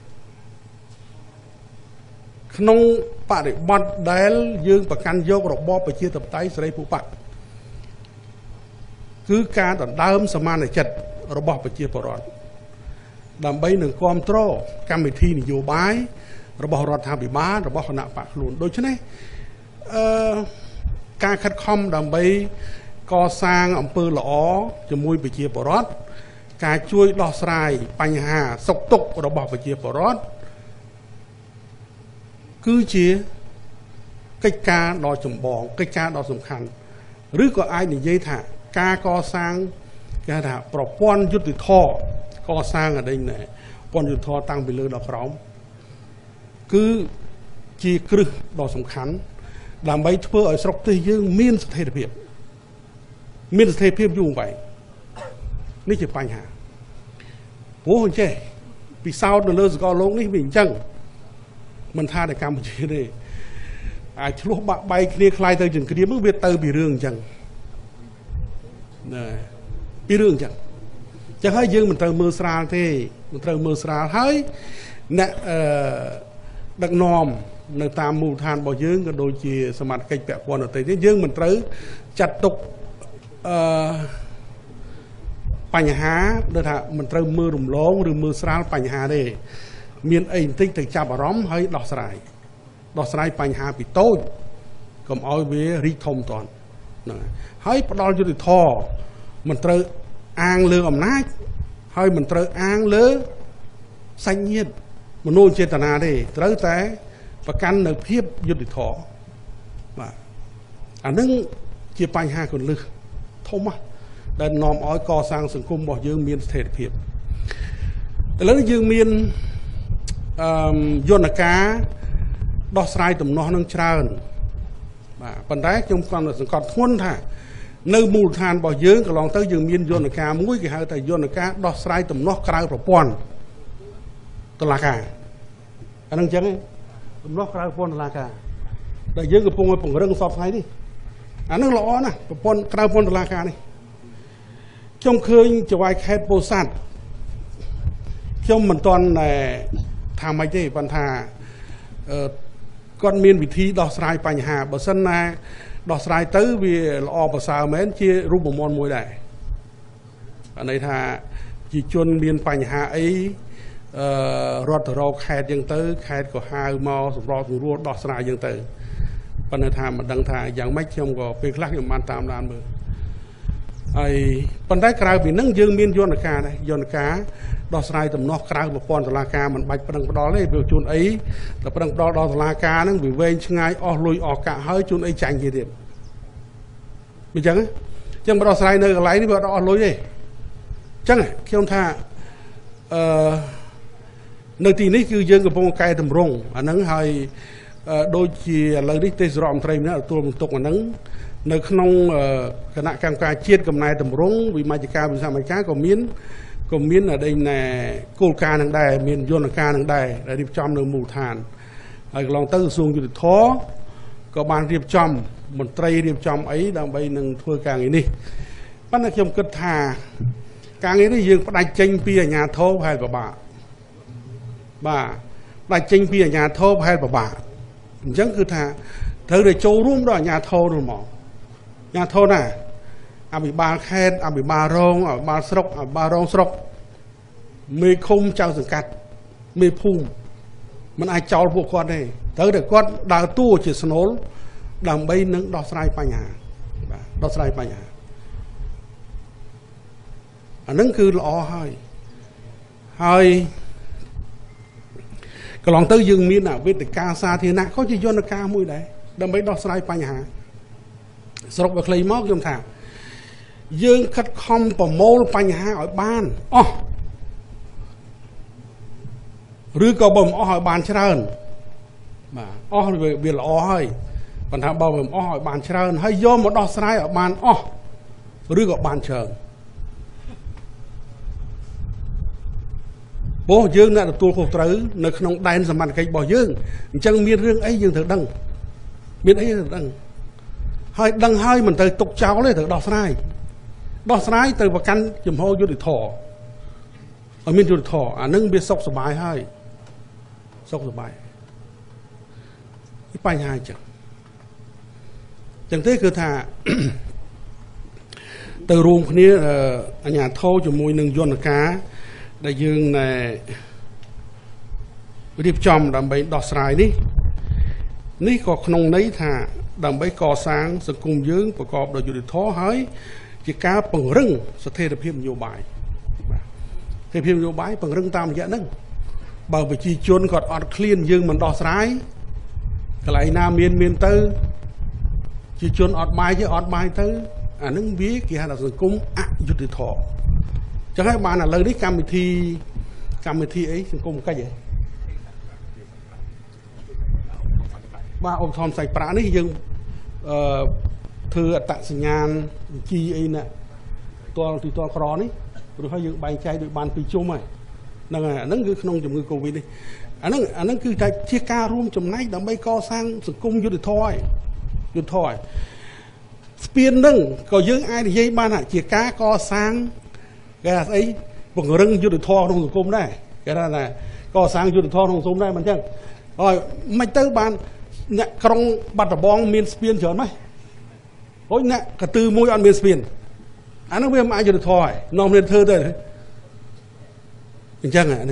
ក្នុងបរិបទដែលយើងប្រកាន់យករបបប្រជាធិបតេយ្យសេរីភូប៉ាគឺការដណ្ដើមសមានចិត្តរបស់ប្រជាពលរដ្ឋដើម្បីនឹងគ្រប់គ្រងកម្មវិធីនយោបាយរបស់រដ្ឋាភិបាលរបស់គណៈបកខ្លួនដូច្នេះការខិតខំដើម្បីកសាងអំពើល្អជាមួយប្រជាពលរដ្ឋការជួយដោះស្រាយបញ្ហាសុខទុក្ខរបស់ប្រជាពលរដ្ឋគឺជាកិច្ចការដ៏ចម្បងកិច្ចការដ៏សំខាន់ឬក៏អាចនិយាយថាការកសាងគេថាប្រព័ន្ធយុត្តិធម៌កសាងអីណែប្រព័ន្ធយុត្តិធម៌តាំងពីលើដល់ក្រោមគឺជាគ្រឹះដ៏សំខាន់ដើម្បីធ្វើឲ្យស្រុកទេសយើងមានស្ថិរភាពយូរអង្វែងនេះជាបញ្ហាព្រោះអញ្ចេះពិសោធន៍នៅលើសកលលោកនេះវាអញ្ចឹងមិនថាតែកម្ពុជាទេអាចឆ្លោះបាក់បែកគ្នាខ្លាយទៅចង្គ្រាមវាទៅពីរឿងអញ្ចឹងណែពីរឿងអញ្ចឹងចឹងហើយយើងមិនត្រូវមើលស្រាលទេមិនត្រូវមើលស្រាលហើយអ្នកដឹកនាំនៅតាមមូលដ្ឋានរបស់យើងក៏ដូចជាសមាជិកពាក់ព័ន្ធដទៃទៀតយើងមិនត្រូវចាត់ទុកបញ្ហាដូចថាមិនត្រូវមើលរំលងឬមើលស្រាលបញ្ហាទេមានអីបន្តិចទៅចាប់អារម្មណ៍ហើយដោះស្រាយបញ្ហាពីតូចកុំឲ្យវារីកធំតន់ហ្នឹងហើយផ្ដល់យុត្តិធម៌មិនត្រូវអាងលើអំណាចហើយមិនត្រូវអាងលើសាច់ញាតិមនោចេតនាទេត្រូវតែប្រកាន់នៅភាពយុត្តិធម៌បាទអានឹងជាបញ្ហាគន្លឹះធំណាស់ដែលនាំឲ្យកសាងសង្គមរបស់យើងមានស្ថិរភាពឥឡូវយើងមានយន្តការដោះស្រាយទំនាស់នឹងច្រើនបាទប៉ុន្តែខ្ញុំគាត់សង្កត់ធ្ងន់ថានៅមូលដ្ឋានរបស់យើងកន្លងទៅយើងមានយន្តការមួយគេហៅថាយន្តការដោះស្រាយទំនាស់ក្រៅប្រព័ន្ធតុលាការអានឹងអញ្ចឹងទំនាស់ក្រៅប្រព័ន្ធតុលាការដែលយើងកំពុងពង្រឹងសពថ្ងៃនេះអានឹងល្អណាស់ប្រព័ន្ធក្រៅប្រព័ន្ធតុលាការនេះខ្ញុំឃើញចៅហ្វាយខេត្តពោធិ៍សាត់ខ្ញុំមិនទាន់ថាម៉េចទេប៉ុន្តែគាត់មានវិធីដោះស្រាយបញ្ហាបើសិនណាដោះស្រាយទៅវាល្អប្រសើរមែនជារូបមន្តមួយដែរអានេះថាជាជនមានបញ្ហាអីរត់ទៅរកខេត្តចឹងទៅខេត្តក៏ហៅមកសម្របសម្រួលដោះស្រាយចឹងទៅប៉ុន្តែថាមិនដឹងថាយ៉ាងម៉េចខ្ញុំក៏ពេលខ្លះខ្ញុំបានតាមដានមើលហើយប៉ុន្តែក្រៅពីហ្នឹងយើងមានយន្តការដែរយន្តការដោះស្រាយទំនាស់ក្រៅប្រព័ន្ធតុលាការមិនបាច់ប្រឹងផ្ដាល់ទេព្រោះជួនអីតែប្រឹងផ្ដាល់ដល់តុលាការហ្នឹងវាវែងឆ្ងាយអស់លុយអស់កាក់ហើយជួនអីចាញ់គេទៀតអញ្ចឹងបើដោះស្រាយនៅកន្លែងនេះវាអត់អស់លុយទេអញ្ចឹងខ្ញុំថានៅទីនេះគឺយើងកំពុងកែតម្រង់អាហ្នឹងហើយដូចជាឥឡូវនេះទេសរដ្ឋមន្ត្រីម្នាក់ទទួលបន្ទុកអាហ្នឹងនៅក្នុងគណៈកម្មការជាតិកំណែតម្រង់វិមជ្ឈការវិសាមជ្ឈការក៏មានដេញគោលការណ៍នឹងដែរមានយន្តការនឹងដែរដែលរៀបចំនៅមូលដ្ឋានហើយកន្លងទៅក្រសួងយុតិធធក៏បានរៀបចំមន្ត្រីរៀបចំអីដើម្បីនឹងធ្វើការងារនេះប៉ុន្តែខ្ញុំគិតថាការងារនេះយើងផ្ដាច់ចេញពីអាជ្ញាធរប្រហែលពិបាកបាទផ្ដាច់ចេញពីអាជ្ញាធរប្រហែលពិបាកអញ្ចឹងគឺថាត្រូវតែចូលរួមដល់អាជ្ញាធរនោះហ្មងអាជ្ញាធរណាអភិបាលខេត្តអភិបាលរងអភិបាលស្រុកអភិបាលរងស្រុកមេឃុំចៅសង្កាត់មេភូមិមិនអាចចោលពួកគាត់ទេត្រូវតែគាត់ដើរតួជាស្នូលដើម្បីនឹងដោះស្រាយបញ្ហាបាទដោះស្រាយបញ្ហាអានឹងគឺល្អហើយកន្លងទៅយើងមានវេទិកាសាធារណៈក៏ជាយន្តការមួយដែរដើម្បីដោះស្រាយបញ្ហាសរុបឲ្យខ្លីមកខ្ញុំថាយើងខិតខំប្រមូលបញ្ហាឲ្យបានអស់ឬក៏បើមិនអស់ឲ្យបានច្រើនបាទអស់វាល្អហើយប៉ុន្តែបើមិនអស់ឲ្យបានច្រើនហើយយកមកដោះស្រាយឲ្យបានអស់ឬក៏បានច្រើនព្រោះយើងអ្នកទទួលខុសត្រូវនៅក្នុងដែនសមត្ថកិច្ចរបស់យើងអញ្ចឹងមានរឿងអីយើងត្រូវដឹងមានអីត្រូវដឹងហើយដឹងហើយមិនត្រូវទុកចោលទេត្រូវដោះស្រាយទៅប្រកាន់ជំហរយុត្តិធម៌ឲ្យមានយុត្តិធម៌អានឹងវាសុខសប្បាយហើយសុខសប្បាយបញ្ហាអញ្ចឹងទេគឺថា từ rùm kia ở nhà thâu cho mùi nâng dồn cá để dương này điệp chồng đàm bấy đọt sài ní có không nấy thà đàm bấy cò sáng sự cùng dương và cọp đồ dù thó hới chỉ cá bằng rừng sẽ thê được thêm nhiều bài thêm nhiều bài bằng rừng tam dạ nâng bởi vì chỉ chuôn còn ọt clean dương mình đọt sài cái lại nam miền tư chỉ chuôn ọt bài tư nâng ví kia là sự cung dù thọ chẳng hay bạn là lời đấy cam thi ấy sự cung cái gì ba ông thom sạch prá này dừng thư tạ sinh nhàn chi ấy nè to khó đấy rồi hay dừng bài chay được bàn pi chung này nâng cứ không chồng người covid đi nâng cứ chạy chia ca room chồng này đóng bay co sang sự cung vô được thôi spiên nâng có dưng ai thì dây ban hả chia cá co sang cái là ấy một người rừng vô được thôi trong sự cung đây cái đó là co sang vô được thôi trong súng đây mà chẳng rồi mày tới bàn nè trong bắt đầu bong miền spiên chớn mấy ôi nè cả từ môi ăn miền spiên nó biết ai vô được thôi nom lên thơ đây chẳng à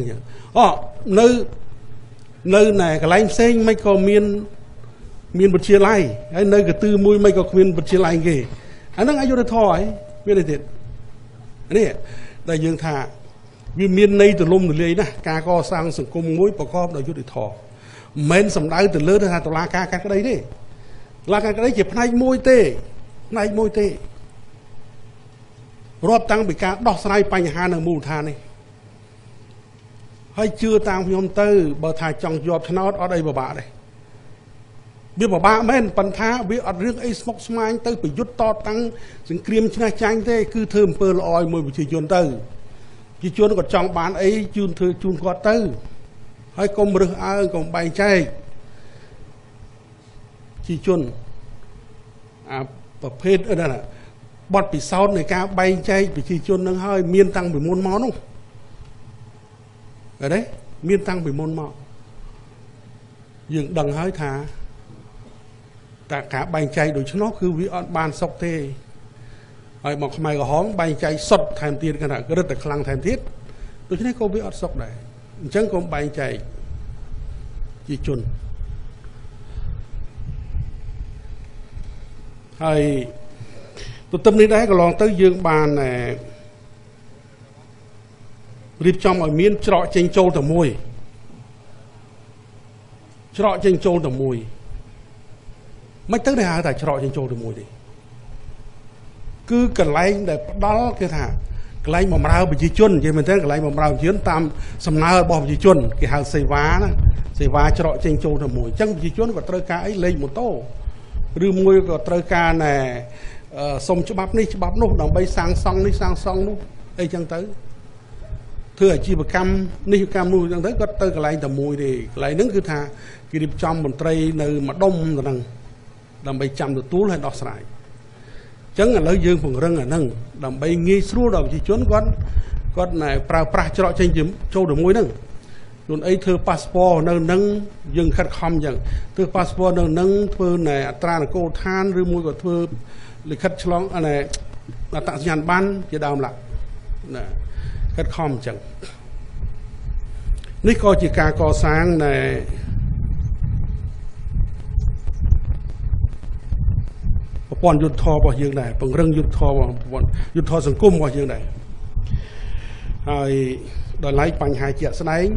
nơi này cái lạnh xanh mấy có miền bật chia lai hay nơi cái từ môi mấy có miền bật chia lai kì nó ai vô được thôi biết đây thiệt này đại dương thà vì miền này từ lông từ lưới nè cá co sang sừng cung muối bò co đại vô được thò men sầm đai từ lớn ra tàu la cá cái đấy đi la cái đấy chỉ nay môi tê rọp tăng bị cá đọt say bay hà nở mù thà này hay chưa tăng nhom tư bờ thà chồng dọp cho nó ở đây bà bạ đây biết bà bạ men phần thà biết ở riêng ấy smoke smile tư bị rút to tăng sự cream china chanh thế cứ thơm pơ lòi mùi bị chỉ chuồn tư chỉ chuồn nó còn trong bán ấy chuồn thưa chuồn quạt tư hay công rực còn bay chay chỉ chuồnประเภทนั่นแหละบอดปีซาวในการใบใจปีชีชนนั่งให้เมียนตังไปมนมอนุ่งอะไรเมียนตังไปมนมอยังดังให้ท่าแต่ขาใบใจโดยเฉพาะคือวิออนบานซอกเต้ไอ้บอกทำไมก็ห้องใบใจสดแทนเทียนขนาดก็เริ่มแต่คลังแทนเทียนโดยเฉพาะก็วิออนซอกได้จังก็ใบใจชีชนhay tụi tâm lý đấy có lòng tới dương bàn này riêng trong ở miền trọ trên châu tầm mùi trọ trên châu tầm mùi mấy tới đây hả tại trọ trên châu tầm mùi đi cứ cần lấy để đó cái thà cái lấy mà rau bị chi chun vậy mình thấy cái lấy mà rau chiến tam sầm na bò bị chi chun cái hàng xây vá trọ trên châu tầm mùi chân bị chi chun và tới cái ấy lên một tô rư môi có trời ca này sông cho bắp ní cho bắp nút đồng bay sang song nút đây chẳng tới thưa chi bậc cam ní cam nuôi chẳng tới có tới cái lại tầm mùi thì lại đứng cứ tha khi đi trong một tray nơi mà đông rồi đằng đồng bay chăm được túi hay đọt sải chẳng là lấy dương phần rừng ở nâng đồng bay nghi xua đầu chỉ trốn con này pra cho trên chấm châu được môi nâng luôn ấy thưa passport nâng dừng khát khom chẳng thưa passport nâng thưa này tra là cô than rư môi của thưa lịch khát chlong anh này là tặng nhàn ban chỉ đào lại khát khom chẳng ní coi chỉ cả co sáng này bọnยุทธbao nhiêu này bằng rừngยุทธsừng cung bao nhiêu này rồi đòi lấy bằng hai triệu sẽ đánh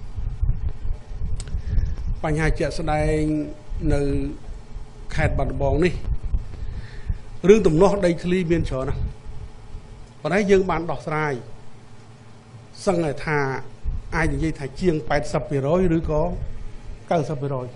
ปัญหาจะแสดงในแขกบัตรบองนี่เรื่องตุ่มนอกได้ทลีเมียนเฉยนะตอนนี้ยังบานดอกสายสังเกตท่าไอ้ยังยี่ถ่ายเชียงไปสับไปร้อยหรือก็เก้าสับไปร้อย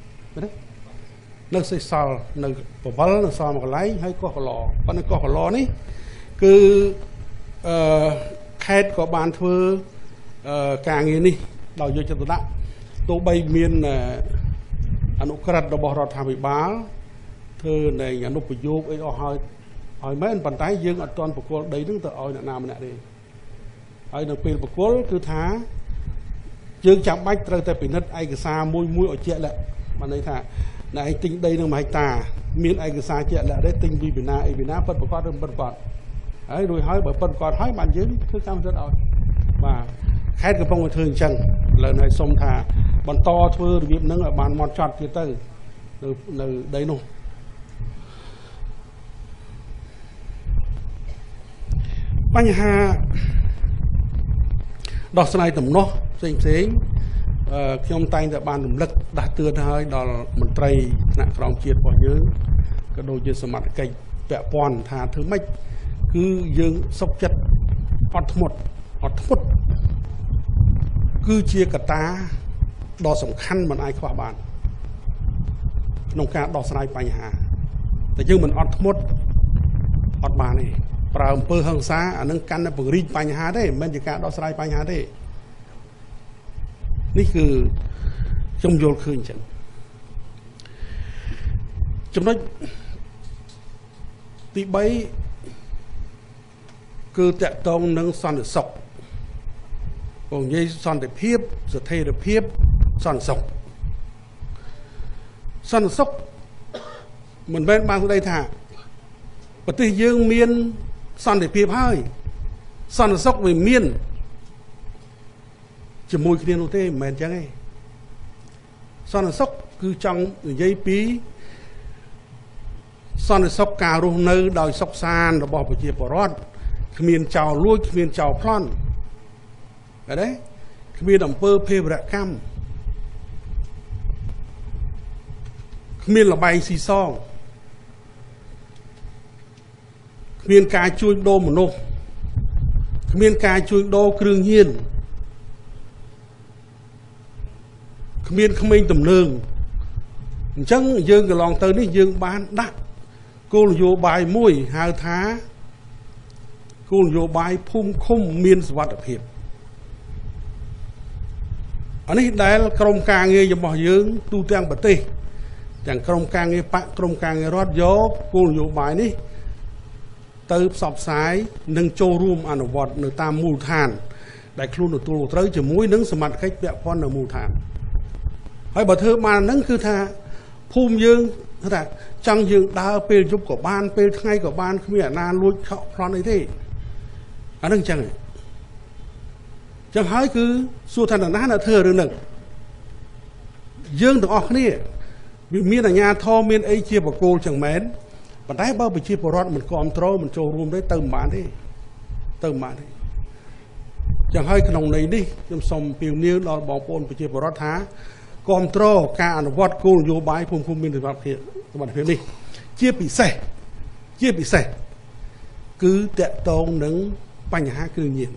นักศึกษาในปะบัลนักสอบมาไล่ให้ก็ขลอเพราะนั่นก็ขลอนี่คือแขกกับบานเธอกางอย่างนี้เราอยู่จัตุรัสตัวใบเมียนอนุกรัฐระบบรัฐบาลเธอในอนุประยุกต์ไอ้หอยแม่นปันไตยังอัดตอนประกวดได้ตั้งแต่อ้อยนามเนี่ยดิไอ้หนึ่งปีประกวดคือท้ายังจับใบเตยแต่ปีนั้นไอ้กษามวยออกเจ๊แหละมันเลยท่าในติงได้หนึ่งไม้ตาเมียนไอ้กษาเจ๊แหละได้ติงบีบินาไอ้บินาเปิดประกวดเริ่มเปิดก่อนហើយរួចហើយបើប៉ុនគាត់ហើយបានយើងធ្វើកម្មសិទ្ធិឲ្យបាទខេត្តកំពុងតែធ្វើអញ្ចឹងឥឡូវហើយសុំថាបន្តធ្វើរបៀបហ្នឹងឲ្យបានហ្មត់ចត់ទៀតទៅនៅដីនោះបញ្ហាដោះស្រាយទំនាស់ផ្សេងខ្ញុំតែងតែបានរំលឹកដាស់តឿនឲ្យដល់មន្ត្រីថ្នាក់ក្រោមជាតិរបស់យើងក៏ដូចជាសមត្ថកិច្ចពាក់ព័ន្ធថាធ្វើម៉េចគឺយើងសុខចិត្តអត់ធ្មត់គឺជាកត្តាដ៏សំខាន់មិនអាចខ្វះបានក្នុងការដោះស្រាយបញ្ហាតែយើងមិនអត់ធ្មត់អត់បានទេប្រើអំពើហិង្សាអានឹងកាន់តែពង្រីកបញ្ហាទេមិនមែនជាការដោះស្រាយបញ្ហាទេនេះគឺខ្ញុំយល់ឃើញចឹងចំណុចទី3គឺតកតងនឹងសន្តិសុខបងនិយាយសន្តិភាពស្ថិរភាពសន្តិសុខមិនមែនបានស្ដីថាប្រទេសយើងមានសន្តិភាពហើយសន្តិសុខវាមានជាមួយគ្នានោះទេមិនមែនចឹងទេសន្តិសុខគឺចង់និយាយពីសន្តិសុខការរស់នៅដោយសុខសាន្តរបស់ប្រជាពលរដ្ឋគ្មានចោរលួចគ្មានចោរប្លន់ឃើញទេគ្មានអំពើភេរវកម្មគ្មានលបែងស៊ីសងគ្មានការជួញដូរមនុស្សគ្មានការជួញដូរគ្រឿងញៀនគ្មានក្មេងទំនើងអញ្ចឹងយើងកន្លងទៅនេះយើងបានដាក់គោលនយោបាយមួយហៅថាគោលនយោបាយភូមិឃុំមានសុវត្ថិភាពអានេះដែលក្រមការងាររបស់យើងទូទាំងប្រទេសទាំងក្រមការងារបកក្រមការងាររដ្ឋយកគោលនយោបាយនេះទៅផ្សព្វផ្សាយនិងចូលរួមអនុវត្តនៅតាមមូលដ្ឋានដែលខ្លួនទទួលត្រូវជាមួយនឹងសមត្ថកិច្ចពាក់ព័ន្ធនៅមូលដ្ឋានហើយបើធ្វើបានហ្នឹងគឺថាភូមិយើងថាចង់យើងដើរពេលយប់ក៏បានពេលថ្ងៃក៏បានគ្មានអាណាលួចខកប្លន់អីទេអាហ្នឹងអញ្ចឹងហើយគឺសួរថាណាអ្នកធ្វើរឿងហ្នឹងយើងទាំងអស់គ្នាវាមានអាជ្ញាធរមានអីជាបកគោលចឹងមែនប៉ុន្តែបើប្រជាពលរដ្ឋមិនគ្រប់គ្រងមិនចូលរួមទេទៅមិនបានទេចឹងហើយក្នុងន័យនេះខ្ញុំសូមពៀវនាវដល់បងប្អូនប្រជាពលរដ្ឋថាគ្រប់គ្រងការអនុវត្តគោលនយោបាយភូមិឃុំមានសុវត្ថិភាពនេះជាពិសេសគឺតកតងនឹងបញ្ហាគ្រឿងញៀន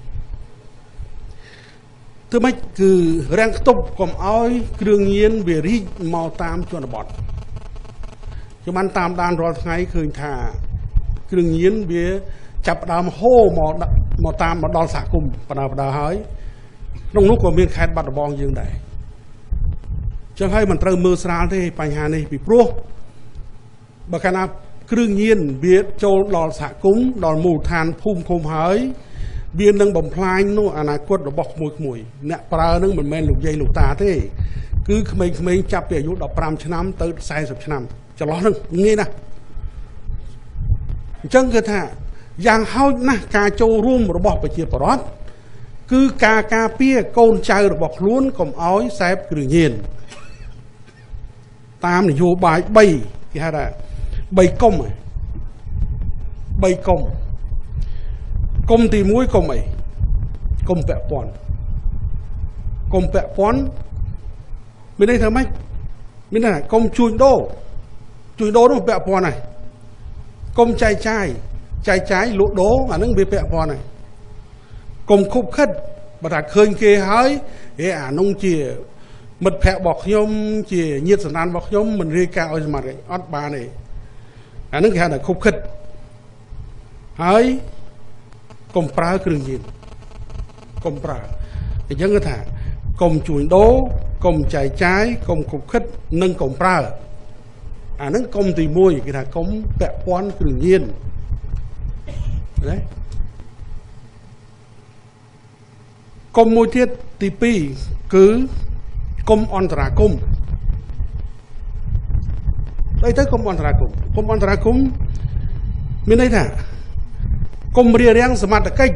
ធ្វើម៉េចគឺរាំងខ្ទប់កុំឲ្យគ្រឿងញៀនវារីកមកតាមជនបទខ្ញុំបានតាមដានរាល់ថ្ងៃឃើញថាគ្រឿងញៀនវាចាប់ដើមហូរមកតាមមកដល់សហគមន៍បណ្ដាហើយក្នុងនោះក៏មានខេត្តបាត់ដំបងយើងដែរចឹងហើយមិនត្រូវមើលស្រាលទេបញ្ហានេះពីព្រោះបើកាលណាគ្រឿងញៀនវាចូលដល់សហគមន៍ដល់មូលដ្ឋានភូមិឃុំហើយវានឹងបំផ្លាញនោះអនាគតរបស់ក្មួយអ្នកប្រើនឹងមិនមែនលោកយាយលោកតាទេគឺក្មេងៗចាប់ពីអាយុ15ឆ្នាំទៅ40ឆ្នាំចន្លោះហ្នឹងងាយណាស់អញ្ចឹងគឺថាយ៉ាងហោចណាស់ការចូលរួមរបស់ប្រជាពលរដ្ឋគឺការការពារកូនចៅរបស់ខ្លួនកុំឲ្យសេពគ្រឿងញៀនតាមនយោបាយ3គេហៅថា3កុំកុំទី1កុំអីកុំពាក់ព័ន្ធមានន័យថាម៉េចមានន័យថាកុំជួញដូរនោះពាក់ព័ន្ធហើយកុំចែកចាយលក់ដូរអានឹងវាពាក់ព័ន្ធហើយកុំខុបខិតបើថាឃើញគេហើយអានោះជាមិត្តភក្តិរបស់ខ្ញុំជាញាតិសន្តានរបស់ខ្ញុំមិនរាយការណ៍ឲ្យសមត្ថកិច្ចអត់បានទេអានឹងគេហៅថាខុបខិតហើយកុំប្រើគ្រឿងញៀនកុំប្រើអញ្ចឹងគឺថាកុំជួញដូរកុំចែកចាយកុំខុបខិតនិងកុំប្រើអានឹងកុំទី1គេថាកុំពាក់ព័ន្ធគ្រឿងញៀនណាកុំមួយទៀតទី2គឺកុំអន្តរាគមន៍ទៅកុំអន្តរាគមន៍មានន័យថាกรมเรียเรียงสมัติกิจ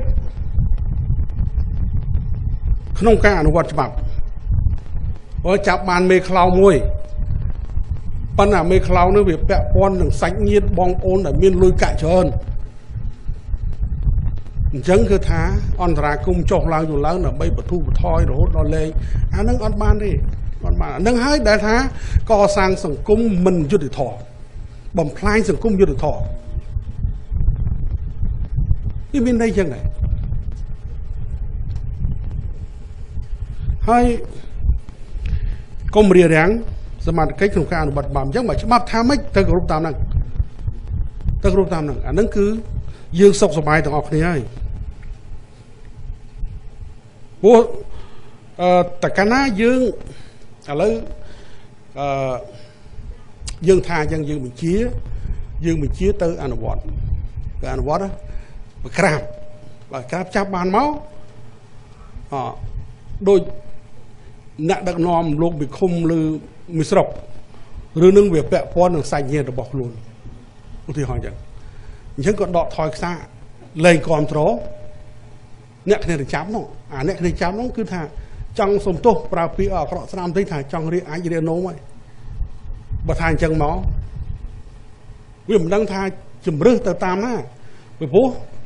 ขนมการอนุวัตฉบับว่าจับบานเมฆลาวมวยปัญหาเมฆลาวนี่เวียแปะปอนหนึ่งสัญญาบองโอนแต่มีลุยกะเชิญจังคือท้าอันตรายกุมจกเราอยู่แล้วน่ะใบประตูประทอยหรือรอเลยอันนั้นอันบานดิอันบานนั่งให้ได้ท้าก่อสร้างสังคมมันยุติธรรมบ่มพลายสังคมยุติธรรมนี่เป็นได้ยังไงให้กรมเรียแรงสมาชิกโครงการอนุบัติบำยังหมายฉบับทำให้เธอกรุบตามนั้นเธอกรุบตามนั้นอันนั้นคือยืงสกสบายต่างออกนี่ให้พวกแต่การน่ายืงอะไรยืงทายังยืงเหมือนเชี้ยเตออนุวัติอนุวัติครับจับบานเมาโดยนักดักนอมลงไปคุมหรือมิสรบหรือนึ่งเวียแปะป้อนหนึ่งใส่เงียดบอกลุนอุทิศหอยจังฉันก็ดอกถอยซาเลยก่อนโตเนี่ยคะแนนจับน้องเนี่ยคะแนนจับน้องคือท่าจังสมตุปราปีออกเราสนามที่ถ่ายจังเรียไอเรียโน้ไว้ประธานจังหมอวิ่งดังท่าจุ่มเรื่องตามหน้าไปพู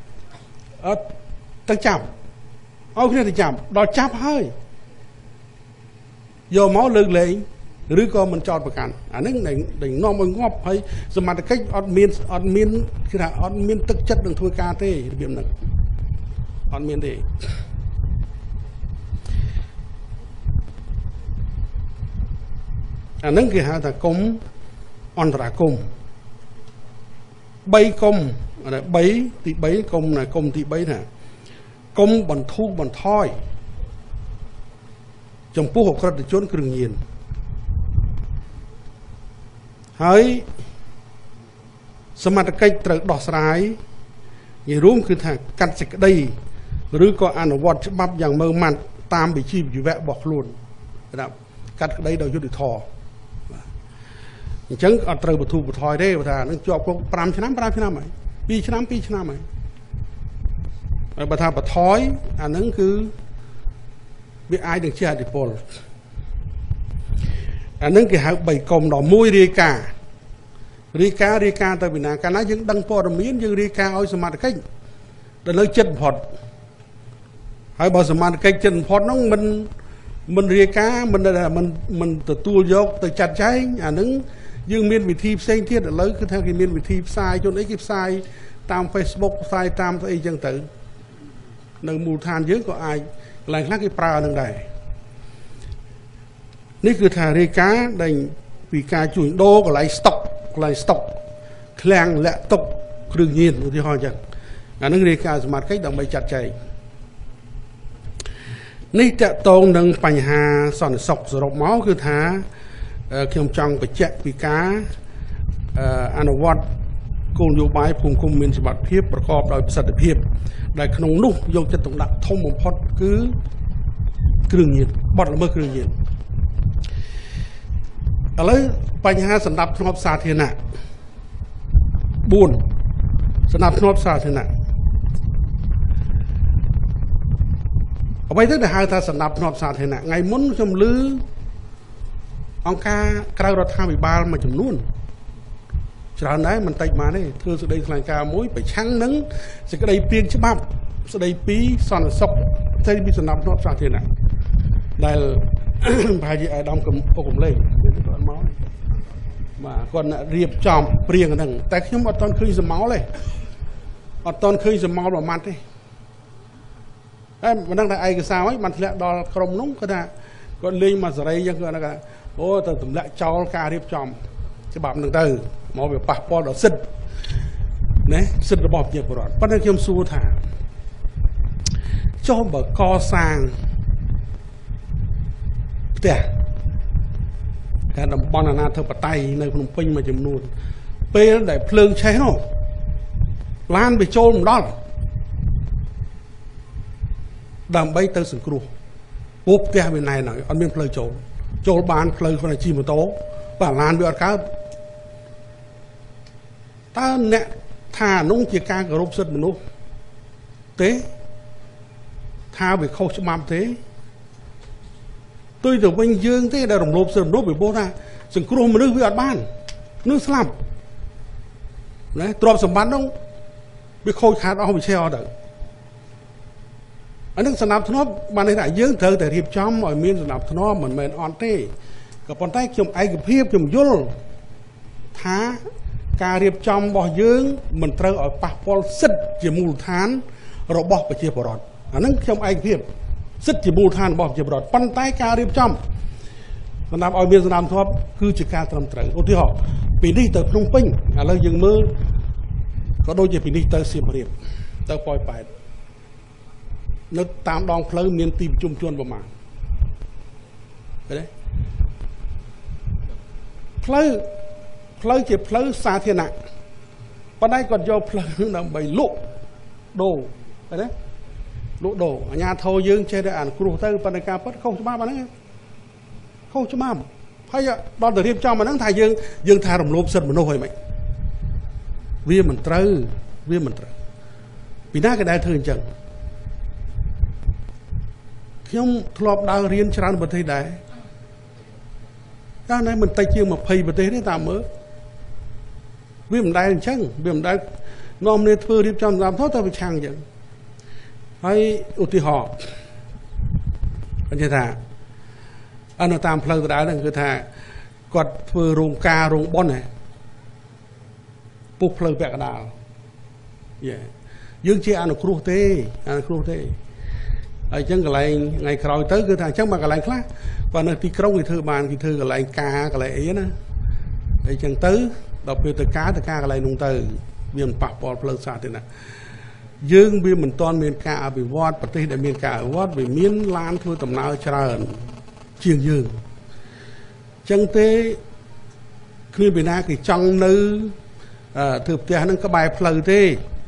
ตั้งจับเอาคะแนนจับดอกจับให้โยมเอาเลือกเลยหรือก็มันจอดประกันอันนั้นเด็กน้องมันงอบให้สมัติกิจอดมินคือถ้าอดมินตึกจัดหนึ่งทัวร์การเต้เบียมหนึ่งอดมินเต้อันนั้นคือหาแต่กรมอันตรากรมใบกรมอะไรใบตีใบกรมนะกรมตีใบน่ะกรมบรรทุกบรรท้อยจงผู้หกครัดจนกรึงยินให้สมัติกิจตรดอกสายอย่างรู้คือทางการศึกษาดีหรือก็อนุวัตฉบับอย่างเมื่อมันตามไปชีพอยู่แวะบอกลุนนะครับการศึกษาดีโดยยุติธรรมอย่างเช่นอัตราบุตรบุตรทอยได้ประธานนั่งจอบก็ปรามชนะไหมปีชนะไหมประธานบุตรทอยอันนั้นคือวิไอเด็กเชียร์ดิปอลอันนั้นคือหาใบกลมดอกมุ้ยรีกาแต่เป็นการนั้นยังดังพอดมีนยังรีกาเอาสมาร์ทกิจแต่เลยจัดพอดให้บอกสมาร์ทกิจจัดพอดน้องมันรีกามันตัวโยกตัวจัดใจอันนั้นยังมีวิธีเส้นเทียดเลยคือทางที่มีวิธีทรายจนไอ้กิบทรายตาม Facebook ทรายตามไอ้จังตือหนึ่งมูลฐานเยอะก็อายหลายครั้งก็ปลาหนึ่งได้นี่คือทาริกาได้ปีกาจุ่ยโดก็ไหลสต็อกแคลงและตกเครื่องยินที่ห้องจังอันนั้นริกาสมาร์ทกิจต้องไปจัดใจนี่จะตรงหนึ่งปัญหาสอนศกสรบเมาคือท้าเขียมจังไปแจกปีกาอนุวัตกลโยบายภูมิคุมมีสมบัติเพียบประกอบโดยประสิทธิภาพได้ขนมนุ่มยกจะตรงดักทมพอดคือเครื่องยินบอดละเมื่อเครื่องยินอะไรปัญหาสนับสนุนสาธารณะบุญสนับสนุนสาธารณะเอาไปตั้งแต่หาทางสนับสนุนสาธารณะไงมุนจำลือองค์การกระทรวงทางวิบาลมาจำนวนฉะนั้นได้มันติดมาเนี่ยเธอแสดงแถลงการมวยไปชั้งนึงแสดงเปลี่ยนฉบับแสดงปีสอนศกใช้ปีสนับสนุนสาธารณะได้พายไอ้ดำกับพวกผมเลยมาก่อนเรียบจอมเปลี่ยนกันหนึ่งแต่ขึ้นมาตอนคืนสมองเลยตอนคืนสมองประมาณนี้มันตั้งแต่ไอ้ก็สาวไว้มันละดอลกรมนุ่งก็ได้ก็เลี้ยงมาใส่ยังเกินนะโอ้แต่ถึงละจอลการเรียบจอมฉบับหนึ่งตื่นมองแบบปะปอดสิทธิ์เนี่ยสิทธิ์ระบบเยอะกว่าปัญหาเกี่ยวกับสู้ถาจอมแบบก่อสร้างแต่การดำบอลนาเธอปะไตในพนมเปญมาจำนวนเปย์ได้เพลิงใช้เนาะล้านไปโจมดอลดำใบเตอร์สังครูปุ๊บแกเป็นนายหน่อยอันเป็นเพลิงโจมบ้านเพลิงคนไหนจีมโตป่าล้านไปอัดครับถ้าเนี่ยถ้านุ่งเกี่ยการกระรบสิทธิมนุษย์ tế tha về khâu cho mam thế tôi được vinh dương thế đã đồng lộp sườn lốp về bố ra sừng cua mà nước với ban nước slam đấy trộm sầm bắn không bị khôi khát ông bị treo được anhนึกสนับสนุนมาในไหนเยอะเธอแต่ทีมจอมอ่อยมีสนับสนุนเหมือนเมนออนเต้กับปนใต้จมไอกับเพียบจมยุลท้าการเรียบจอมบ่อยืงเหมือนเตออ่อยปะปอลซิดจีมูลฐานเราบอกไปเชียร์ปลอดอันนั้นจมไอกับเพียบซิดจีมูลฐานบอกเชียร์ปลอดปนใต้การเรียบจอมสนับอ่อยมีสนับสนุนคือจิการตรำเตออุทิศปีนี้เติร์นุ่งปิ้งอะไรยังมือก็โดยจะปีนี้เติร์เสียมเรียบเติร์ปล่อยไปนึกตามดองเพลิงเมียนตีมจุ่มชวนประมาณไปเลยเพลิงเจ็บเพลิงสาเทียนะปนได้ก่อนโยเพลิงนำไปลุกโดไปเลยลุกโดญาโทยืงเชได้อ่านครูเตอร์ปนการพัดเข้าจะมาบ้านนั้นเข้าจะมาพายตอนเรียบจอมมานั่งถ่ายยืงถ่ายรำลบเสร็จมันโน้ยไหมเวียมันเตอปีหน้าก็ได้เธอจังខ្ញុំធ្លាប់ដើររៀនច្រើនប្រទេសដែរកាលណាមិនតិចជាង20ប្រទេសទេតាមមើលវាមិនដែលអញ្ចឹងវាមិនដែលនាំគ្នាធ្វើរៀបចំតាមទៅវាឆាំងអញ្ចឹងហើយឧទាហរណ៍គាត់ថាអនុតាមផ្លូវដដែលហ្នឹងគឺថាគាត់ធ្វើរោងការរោងបុណ្យពុះផ្លូវពាក់កណ្ដាលយើងជាអនុគ្រោះទេហើយចឹងកន្លែងថ្ងៃក្រោយទៅគឺថាអញ្ចឹងមកកន្លែងខ្លះបើនៅទីក្រុងគេធ្វើបានគេធ្វើកន្លែងការកន្លែងអីណាហើយចឹងទៅដល់ពេលទៅការកន្លែងនោះទៅវាមិនប៉ះពាល់ផ្លូវសាធារណៈយើងវាមិនទាន់មានការអភិវឌ្ឍប្រទេសដែលមានការអភិវឌ្ឍវាមានឡានធ្វើដំណើរច្រើនជាងយើងចឹងទេគ្នាពីណាគេចង់នៅធ្វើផ្ទះហ្នឹងក្បែរផ្លូវទេ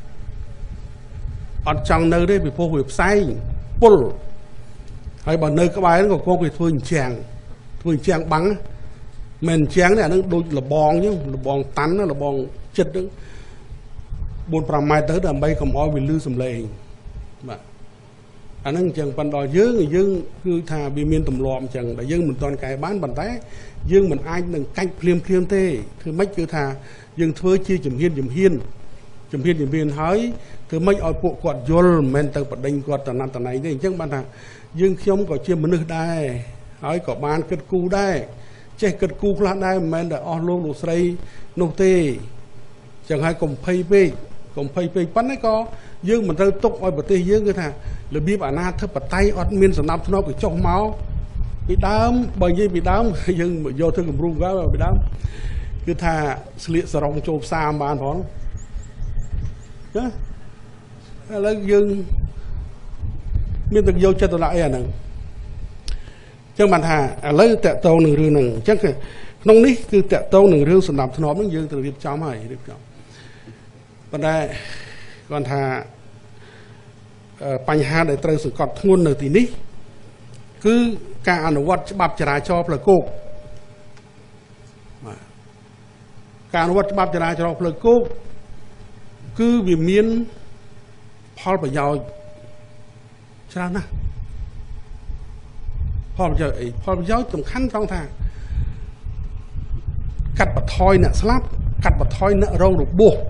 អត់ចង់នៅទេពីព្រោះវាផ្សែងពុលហើយបើនៅក្បែរហ្នឹងក៏គង់គេធ្វើអញ្ចឹងបាំងមិនអញ្ចឹងទេអាហ្នឹងដូចលបងអញ្ចឹងលបងតាន់លបងចិត្តហ្នឹង 4-5 ម៉ែត្រទៅដើម្បីកុំឲ្យវាលឺសំឡេងបាទអាហ្នឹងអញ្ចឹងប៉ុន្តែយើងគឺថាវាមានទម្លាប់អញ្ចឹងដែលយើងមិនទាន់កែបានប៉ុន្តែយើងមិនអាចនឹងកាច់ភ្លាមទេធ្វើម៉េចគឺថាយើងធ្វើជាជំហានហើយធ្វើម៉េចឲ្យពួកគាត់យល់មិនមែនទៅបដិញគាត់តណាត់តណៃទេអញ្ចឹងបានថាយើងខ្ញុំក៏ជាមនុស្សដែរហើយក៏បានគិតគូរដែរចេះគិតគូរខ្លះដែរមិនមែនតែអស់លោកស្រីនោះទេអញ្ចឹងហើយកុំភ័យពេកប៉ុន្តែក៏យើងមិនត្រូវទុកឲ្យប្រទេសយើងគឺថារបៀបអាណាធិបតេយ្យអត់មានសំណាប់ធ្នាប់គេចុះមកពីដើមបើនិយាយពីដើមយើងយកទៅគម្រោងគាត់ពីដើមគឺថាស្លៀកសរងចូលផ្សារបានផងណាឥឡូវយើងមានតែយកចិត្តទុកដាក់អីអាហ្នឹងអញ្ចឹងបានថាឥឡូវតកតងនឹងរឿងហ្នឹងអញ្ចឹងក្នុងនេះគឺតកតងនឹងរឿងសំណាប់ធ្នាប់ហ្នឹងយើងត្រូវរៀបចំប៉ុន្តែគាត់ថាបញ្ហាដែលត្រូវសង្កត់ធ្ងន់នៅទីនេះគឺការអនុវត្តច្បាប់ចរាចរណ៍ផ្លូវគោកការអនុវត្តច្បាប់ចរាចរណ៍ផ្លូវគោកគឺវាមានផលប្រយោជន៍ច្រើនណាស់ផលប្រយោជន៍សំខាន់ត្រង់ថាកាត់បន្ថយអ្នកស្លាប់កាត់បន្ថយអ្នករងរបួស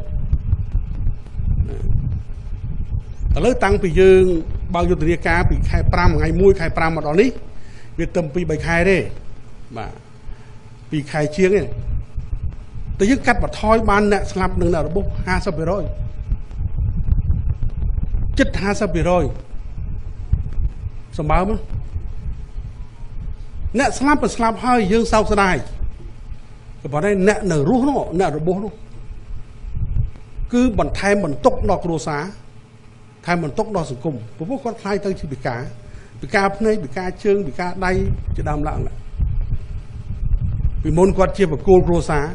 ឥឡូវតាំងពីយើងបើកយុទ្ធនាការពីខែ5ថ្ងៃ1ខែ5មកដល់នេះវាទៅ2-3 ខែទេបាទ2 ខែជាងទេតែយើងកាត់បន្ថយបានអ្នកស្លាប់នឹងអ្នករបួស 50% ជិត 50% សម្បើមអ្នកស្លាប់ហើយយើងសោកស្ដាយក៏ប៉ុន្តែអ្នកនៅរស់នោះអ្នករបួសនោះគឺបន្ថែមបន្ទុកដល់គ្រួសារថែមបន្ទុកដល់សង្គមព្រោះគាត់ខ្លាយទៅជាពិការភ្នែកពិការជើងពិការដៃជាដើមឡើងពីមុនគាត់ជាបកគោលគ្រួសារ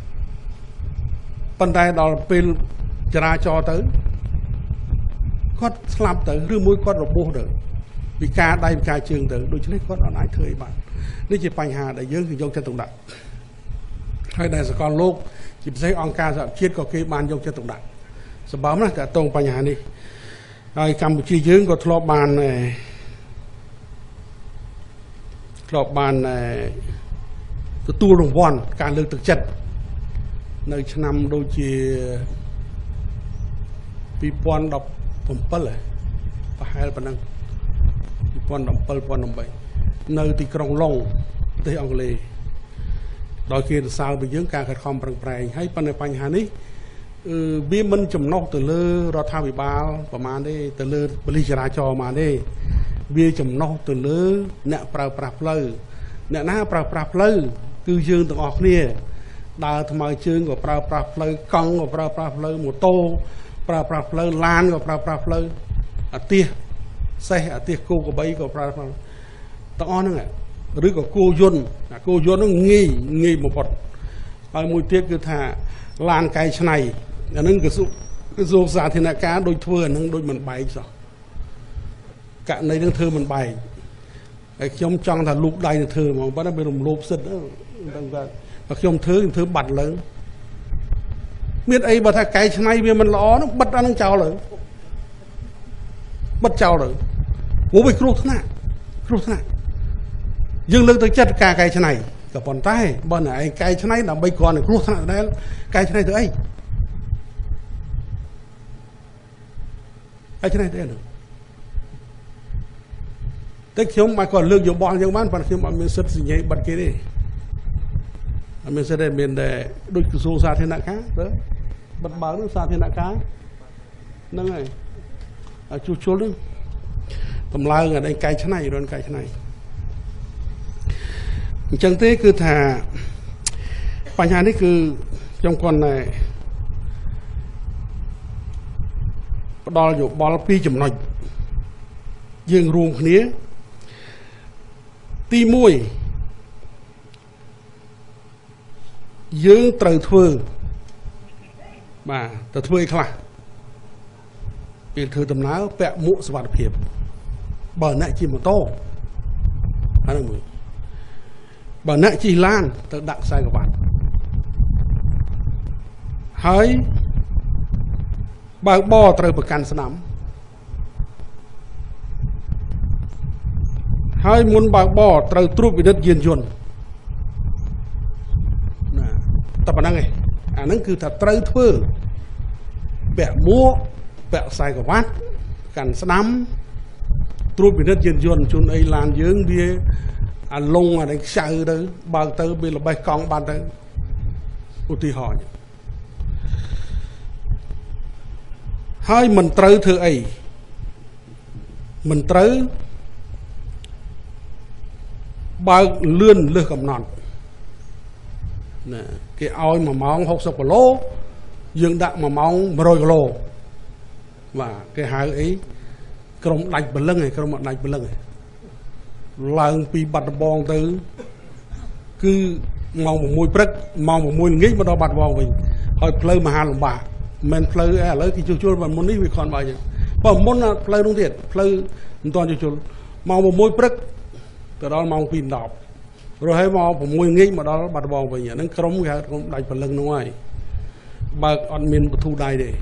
ប៉ុន្តែដល់ពេលចរាចរទៅគាត់ស្លាប់ទៅឬមួយគាត់របួសទៅពិការដៃពិការជើងទៅដូច្នេះគាត់អត់អាចធ្វើអីបាននេះជាបញ្ហាដែលយើងយកចិត្តទុកដាក់ហើយដែលសកលលោកជាពិសេសអង្គការសហជាតិក៏គេបានយកចិត្តទុកដាក់សម្បើមណាស់តើតងបញ្ហានេះហើយកម្ពុជាយើងក៏ធ្លាប់បានទទួលរង្វាន់ការលើកទឹកចិត្តនៅឆ្នាំដូចជា2017ប្រហែលប៉ុណ្ណឹង2017-2018នៅទីក្រុងឡុងប្រទេសអង់គ្លេសដោយគេសរសើរពីយើងការខិតខំប្រឹងប្រែងហើយប៉ុន្តែបញ្ហានេះវាមិនចំណុះទៅលើរដ្ឋាភិបាលប្រមាណទេទៅលើប៉ូលីសចរាចរណ៍ប្រមាណទេវាចំណុះទៅលើអ្នកប្រើប្រាស់ផ្លូវអ្នកណាប្រើប្រាស់ផ្លូវគឺយើងទាំងអស់គ្នាដើរថ្មើរជើងក៏ប្រើប្រាស់ផ្លូវកង់ក៏ប្រើប្រាស់ផ្លូវម៉ូតូប្រើប្រាស់ផ្លូវឡានក៏ប្រើប្រាស់ផ្លូវអាទិសសេះអាទិសគោក្របីក៏ប្រើប្រាស់ទាំងអស់ហ្នឹងឬក៏គោយន្តហ្នឹងងាយបំផុតហើយមួយទៀតគឺថាឡានកែច្នៃអាហ្នឹងក្រសួងសាធារណការដូចធ្វើអាហ្នឹងដូចមិនបែកសោះករណីហ្នឹងធ្វើមិនបែកហើយខ្ញុំចង់ថាលូកដៃទៅធ្វើហ្មងប៉ុន្តែវារំលោភសិទ្ធិហ្នឹងតែខ្ញុំធ្វើបាត់ឡើងមានអីបើថាកែច្នៃវាមិនល្អនោះបិទអាហ្នឹងចោលទៅបិទចោលទៅព្រោះវាគ្រោះថ្នាក់យើងលើកទៅចិត្តការកែច្នៃក៏ប៉ុន្តែបើណែឯងកែច្នៃដើម្បីគ្រាន់តែគ្រោះថ្នាក់ដែរកែច្នៃទៅអីកែច្នៃទៅអីតែខ្ញុំមកក៏លើកយោបល់យ៉ាងបានប៉ុន្តែខ្ញុំអត់មានសិទ្ធិសញ្ញេបិទគេទេអត់មានសិទ្ធិទេមានតែដូចក្រសួងសាធារណការទៅបិទបើនឹងសាធារណការហ្នឹងហើយជួសជុលហ្នឹងតម្លើងអានេះកែច្នៃរនកែច្នៃអញ្ចឹងទេគឺថាបញ្ហានេះគឺខ្ញុំគាត់តែផ្ដល់យោបល់ពីរចំណុចយើងរួមគ្នាទី1យើងត្រូវធ្វើបាទទៅធ្វើអីខ្លះពេលធ្វើដំណើរពាក់មួកសុវត្ថិភាពបើអ្នកជិះម៉ូតូអានោះមួយបើអ្នកជិះឡានទៅដាក់ខ្សែក្រវ៉ាត់ហើយបើបត្រូវប្រកាន់ស្នាមហើយមុនបើបត្រូវត្រួតពិនិត្យយានយន្តណាតែប៉ុណ្្នឹងឯងអាហ្នឹងគឺថាត្រូវធ្វើពាក់មួកពាក់ខ្សែក្រវ៉ាត់កាន់ស្នាមត្រួតពិនិត្យយានយន្តជួនអីឡានយើងវាអាលងអានេះខ្ចៅទៅបើកទៅវាល្បេះកង់បាត់ទៅឧទាហរណ៍ហើយមិនត្រូវធ្វើអីមិនត្រូវបើកលឿនលើសកំណត់ណាគេឲ្យ1ម៉ោង60គីឡូយើងដាក់1ម៉ោង100គីឡូបាទគេហៅអីក្រុមដាច់ព្រលឹងឯងក្រុមអត់ដាច់ព្រលឹងឯងឡើងពីបាត់ដំបងទៅគឺម៉ោង6ព្រឹកម៉ោង6ល្ងាចមកដល់បាត់ដំបងវិញហើយផ្លូវមហាលំបាកមិនមែនផ្លូវឥឡូវគេជួសជុលមុននេះវាខនបាយចឹងបើមុនផ្លូវនោះទៀតផ្លូវមិនទាន់ជួសជុលម៉ោង6ព្រឹកទៅដល់ម៉ោង2:10រហូតម៉ោង6ល្ងាចមកដល់បាត់ដំបងវិញអាហ្នឹងក្រុមគេហៅក្រុមដាច់ព្រលឹងនោះហើយបើកអត់មានបទូដៃទេ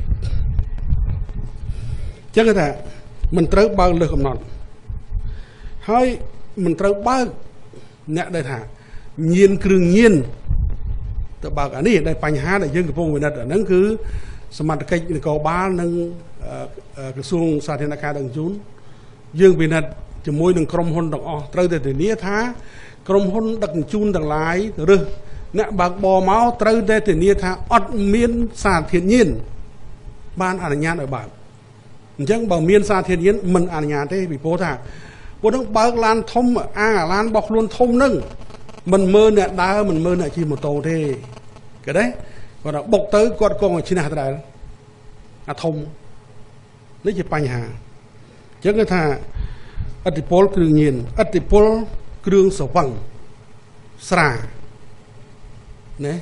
ចឹងគេថាមិនត្រូវបើកលើសកំណត់ហើយមិនត្រូវបើកអ្នកដែលថាញៀនគ្រឿងញៀនទៅបើកអានេះដែលបញ្ហាដែលយើងកំពុងវិនិច្ឆ័យអាហ្នឹងគឺសមត្ថកិច្ចនគរបាលនិងក្រសួងសាធារណការដឹកជញ្ជូនយើងវិនិច្ឆ័យជាមួយនឹងក្រុមហ៊ុនទាំងអស់ត្រូវតែធានាថាក្រុមហ៊ុនដឹកជញ្ជូនទាំងឡាយឬអ្នកបើកបរមកត្រូវតែធានាថាអត់មានសារធាតុញៀនបានអនុញ្ញាតឲ្យបើកអញ្ចឹងបើមានសារធាតុញៀនមិនអនុញ្ញាតទេពីព្រោះថាពួកនឹងបើកឡានធំឡានរបស់ខ្លួនធំនឹងមិនមើលអ្នកដើរមិនមើលអ្នកជិះម៉ូតូទេគេទេគាត់ថាបុកទៅគាត់គង់ឲ្យឈ្នះដដែលអាធំនេះជាបញ្ហាអញ្ចឹងគេថាឥទ្ធិពលគ្រឿងញៀនឥទ្ធិពលគ្រឿងស្រវឹងស្រាណា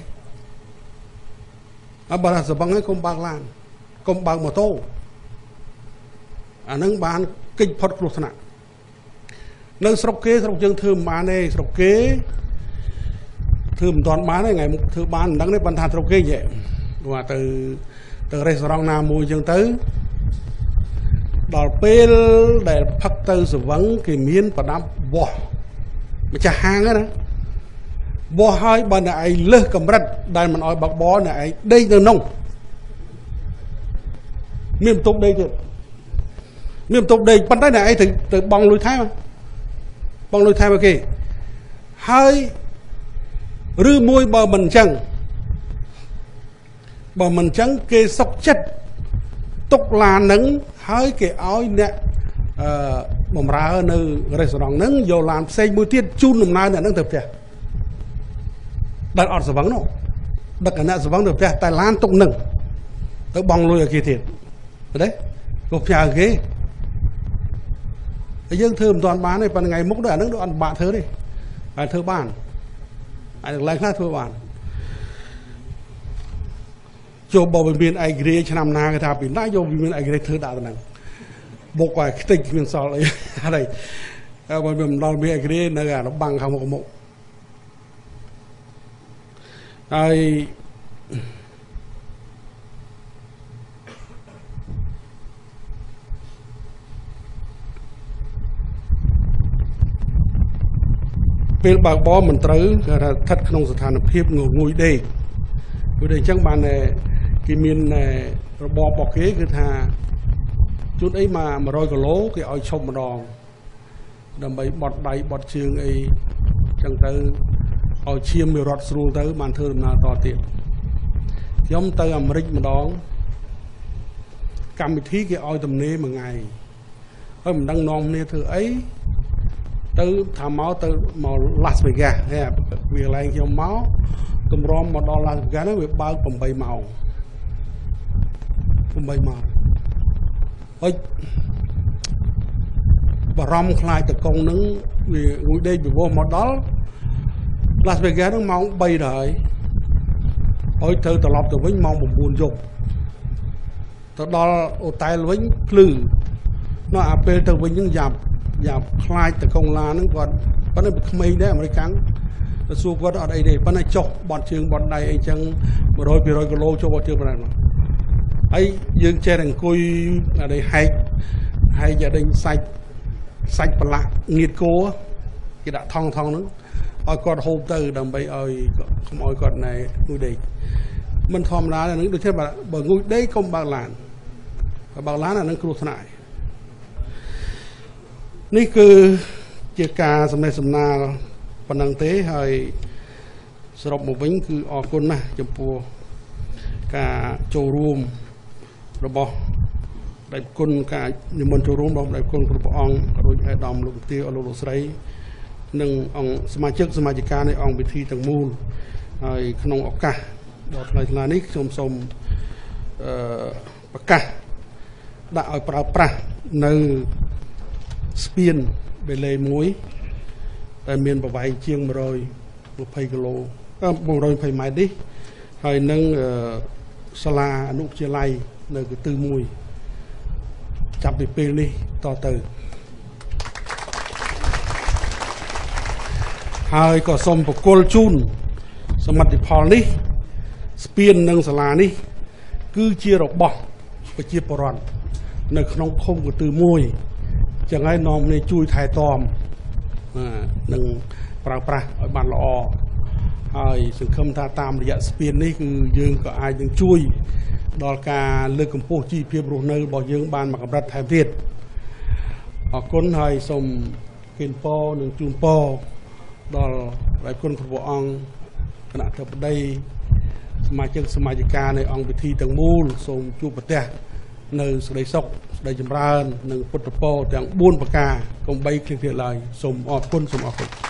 អបរាស្រវឹងហើយកុំបើកឡានកុំបើកម៉ូតូអានឹងបានកិច្ចផុតគ្រោះថ្នាក់នៅស្រុកគេស្រុកយើងធ្វើមិនបានទេស្រុកគេធ្វើមិនទាន់បានទេថ្ងៃមុខធ្វើបានមិនដឹងទេប៉ុន្តែស្រុកគេយេគាត់ទៅរេស្តូរ៉ង់ណាមួយអញ្ចឹងទៅដល់ពេលដែលផឹកទៅសវឹងគេមានប្រដាប់វាស់ម្ចាស់ហាងណាវាស់ឲ្យបើអ្នកឯងលើសកម្រិតដែលមិនឲ្យបើកបរអ្នកឯងដេកនៅក្នុងមានបន្ទប់ដេកទៀតមានបន្ទប់ដេកប៉ុន្តែអ្នកឯងទៅបង់លុយថែមបងលុយថែមគេហើយឬមួយបើមិនអញ្ចឹងគេសុកចិត្តទុកឡាននឹងហើយគេឲ្យអ្នកបំរើនៅរេស្តូរ៉ង់ហ្នឹងយកឡានផ្សេងមួយទៀតជូនដំណើរអ្នកហ្នឹងទៅផ្ទះដែលអត់ស្វឹងនោះដឹកអ្នកស្វឹងទៅផ្ទះតែឡានទុកនឹងទៅបង់លុយឲ្យគេទៀតឃើញទេក៏ផ្ញើគេតែយើងធ្វើមិនទាន់បានទេប៉ុន្តែថ្ងៃមុខដូចអាហ្នឹងដូចអត់បាក់ធ្វើទេហើយធ្វើបានហើយកន្លែងខ្លះធ្វើបានចូលបើវាមានឯករាជ្យឆ្នាំណាគេថាពីណាយកវាមានឯករាជ្យធ្វើដាក់ទៅហ្នឹងបុកឲ្យខ្ទេចគ្មានសល់អីហើយបើវាមិនដល់មានឯករាជ្យនៅអារបាំងខាងមុខហើយពេលបើកបរមិនត្រូវគេថាស្ថិតក្នុងស្ថានភាពងងុយដេកព្រោះតែអញ្ចឹងបានគេមានរបបរបស់គេគឺថាជួនអីមក100គីឡូគេឲ្យឈប់ម្ដងដើម្បីបត់ដៃបត់ជើងអីអញ្ចឹងទៅឲ្យឈាមវារត់ស្រួលទៅបានធ្វើដំណើរតទៀតខ្ញុំទៅអាមេរិកម្ដងកម្មវិធីគេឲ្យទំនេរមួយថ្ងៃហើយមិនដឹងនាំគ្នាធ្វើអីទៅថាមកទៅមក Las Vegas ហេវាកន្លែងខ្ញុំមកតម្រាំមកដល់ Las Vegas ហ្នឹងវាបើក8ម៉ោងហើយបារម្ភខ្លាចតកងហ្នឹងវាងុយដេកពីវោមកដល់ Las Vegas ហ្នឹងម៉ោង3ដែរហើយត្រូវត្រឡប់ទៅវិញម៉ោង9យប់ទៅដល់អូតែលវិញភ្លឺនៅអាពេលទៅវិញហ្នឹងយ៉ាប់ខ្លាចតកងឡាហ្នឹងគាត់ប៉ុន្តែក្មេងដែរអាមេរិកាំងទៅសួរគាត់អត់អីទេប៉ុន្តែចុះបត់ជើងបត់ដៃអីចឹង100 200គីឡូចុះបត់ជើងប៉ុណ្ណឹងហើយយើងចេះតែអង្គុយអានេះហែកអានេះសាច់ប្រឡាក់ងៀតគោគេដាក់ថងហ្នឹងឲ្យគាត់ហូបទៅដើម្បីឲ្យកុំឲ្យគាត់ណែងុយដេកមិនធម្មតាទេហ្នឹងដូចជាបើងុយដេកកុំបើកឡានបើកឡានអានឹងគ្រោះថ្នាក់នេះគឺជាការសំណេះសំណាលប៉ុណ្ណឹងទេហើយសរុបមកវិញគឺអរគុណណាស់ចំពោះការចូលរួមរបស់ដៃគុណការនិមន្តចូលរួមរបស់ដៃគុណគ្រប់ព្រះអង្គរួចឯកឧត្តមលោកទាវលោកស្រីនិងអង្គសមាជិកសមាជិកានៃអង្គពិធីទាំងមូលហើយក្នុងឱកាសដ៏ថ្លៃថ្លានេះខ្ញុំសូមប្រកាសដាក់ឲ្យប្រើប្រាស់នៅស្ពានបេលេ1ដែលមានប្រវែងជាង120គីឡូ120ម៉ែត្រនេះហើយនឹងសាលាអនុវិទ្យាល័យនៅកន្ទឺ1ចាប់ពីពេលនេះតទៅហើយក៏សូមប្រគល់ជូនសមិទ្ធផលនេះស្ពាននិងសាលានេះគឺជារបស់ប្រជាពលរដ្ឋនៅក្នុងឃុំកន្ទឺ1ចឹងហើយនាំគ្នាជួយថែទាំនិងប្រើប្រាស់ឲ្យបានល្អហើយសង្ឃឹមថាតាមរយៈស្ពាននេះគឺយើងក៏អាចនឹងជួយដល់ការលើកកម្ពស់ជីវភាពរស់នៅរបស់យើងបានមួយកម្រិតថែមទៀតអរគុណហើយសូមគិនពរនិងជូនពរដល់ព្រះគុណគ្រប់ព្រះអង្គគណៈធិបតីសមាជិកសមាជិកានៃអង្គពិធីទាំងមូលសូមជួបប្រទះនៅសេចក្តីសុខសេចក្តីចម្រើននិងពុទ្ធពរទាំង4ប្រការកុំបីឃ្លៀងឃ្លាតឡើយសូមអរគុណ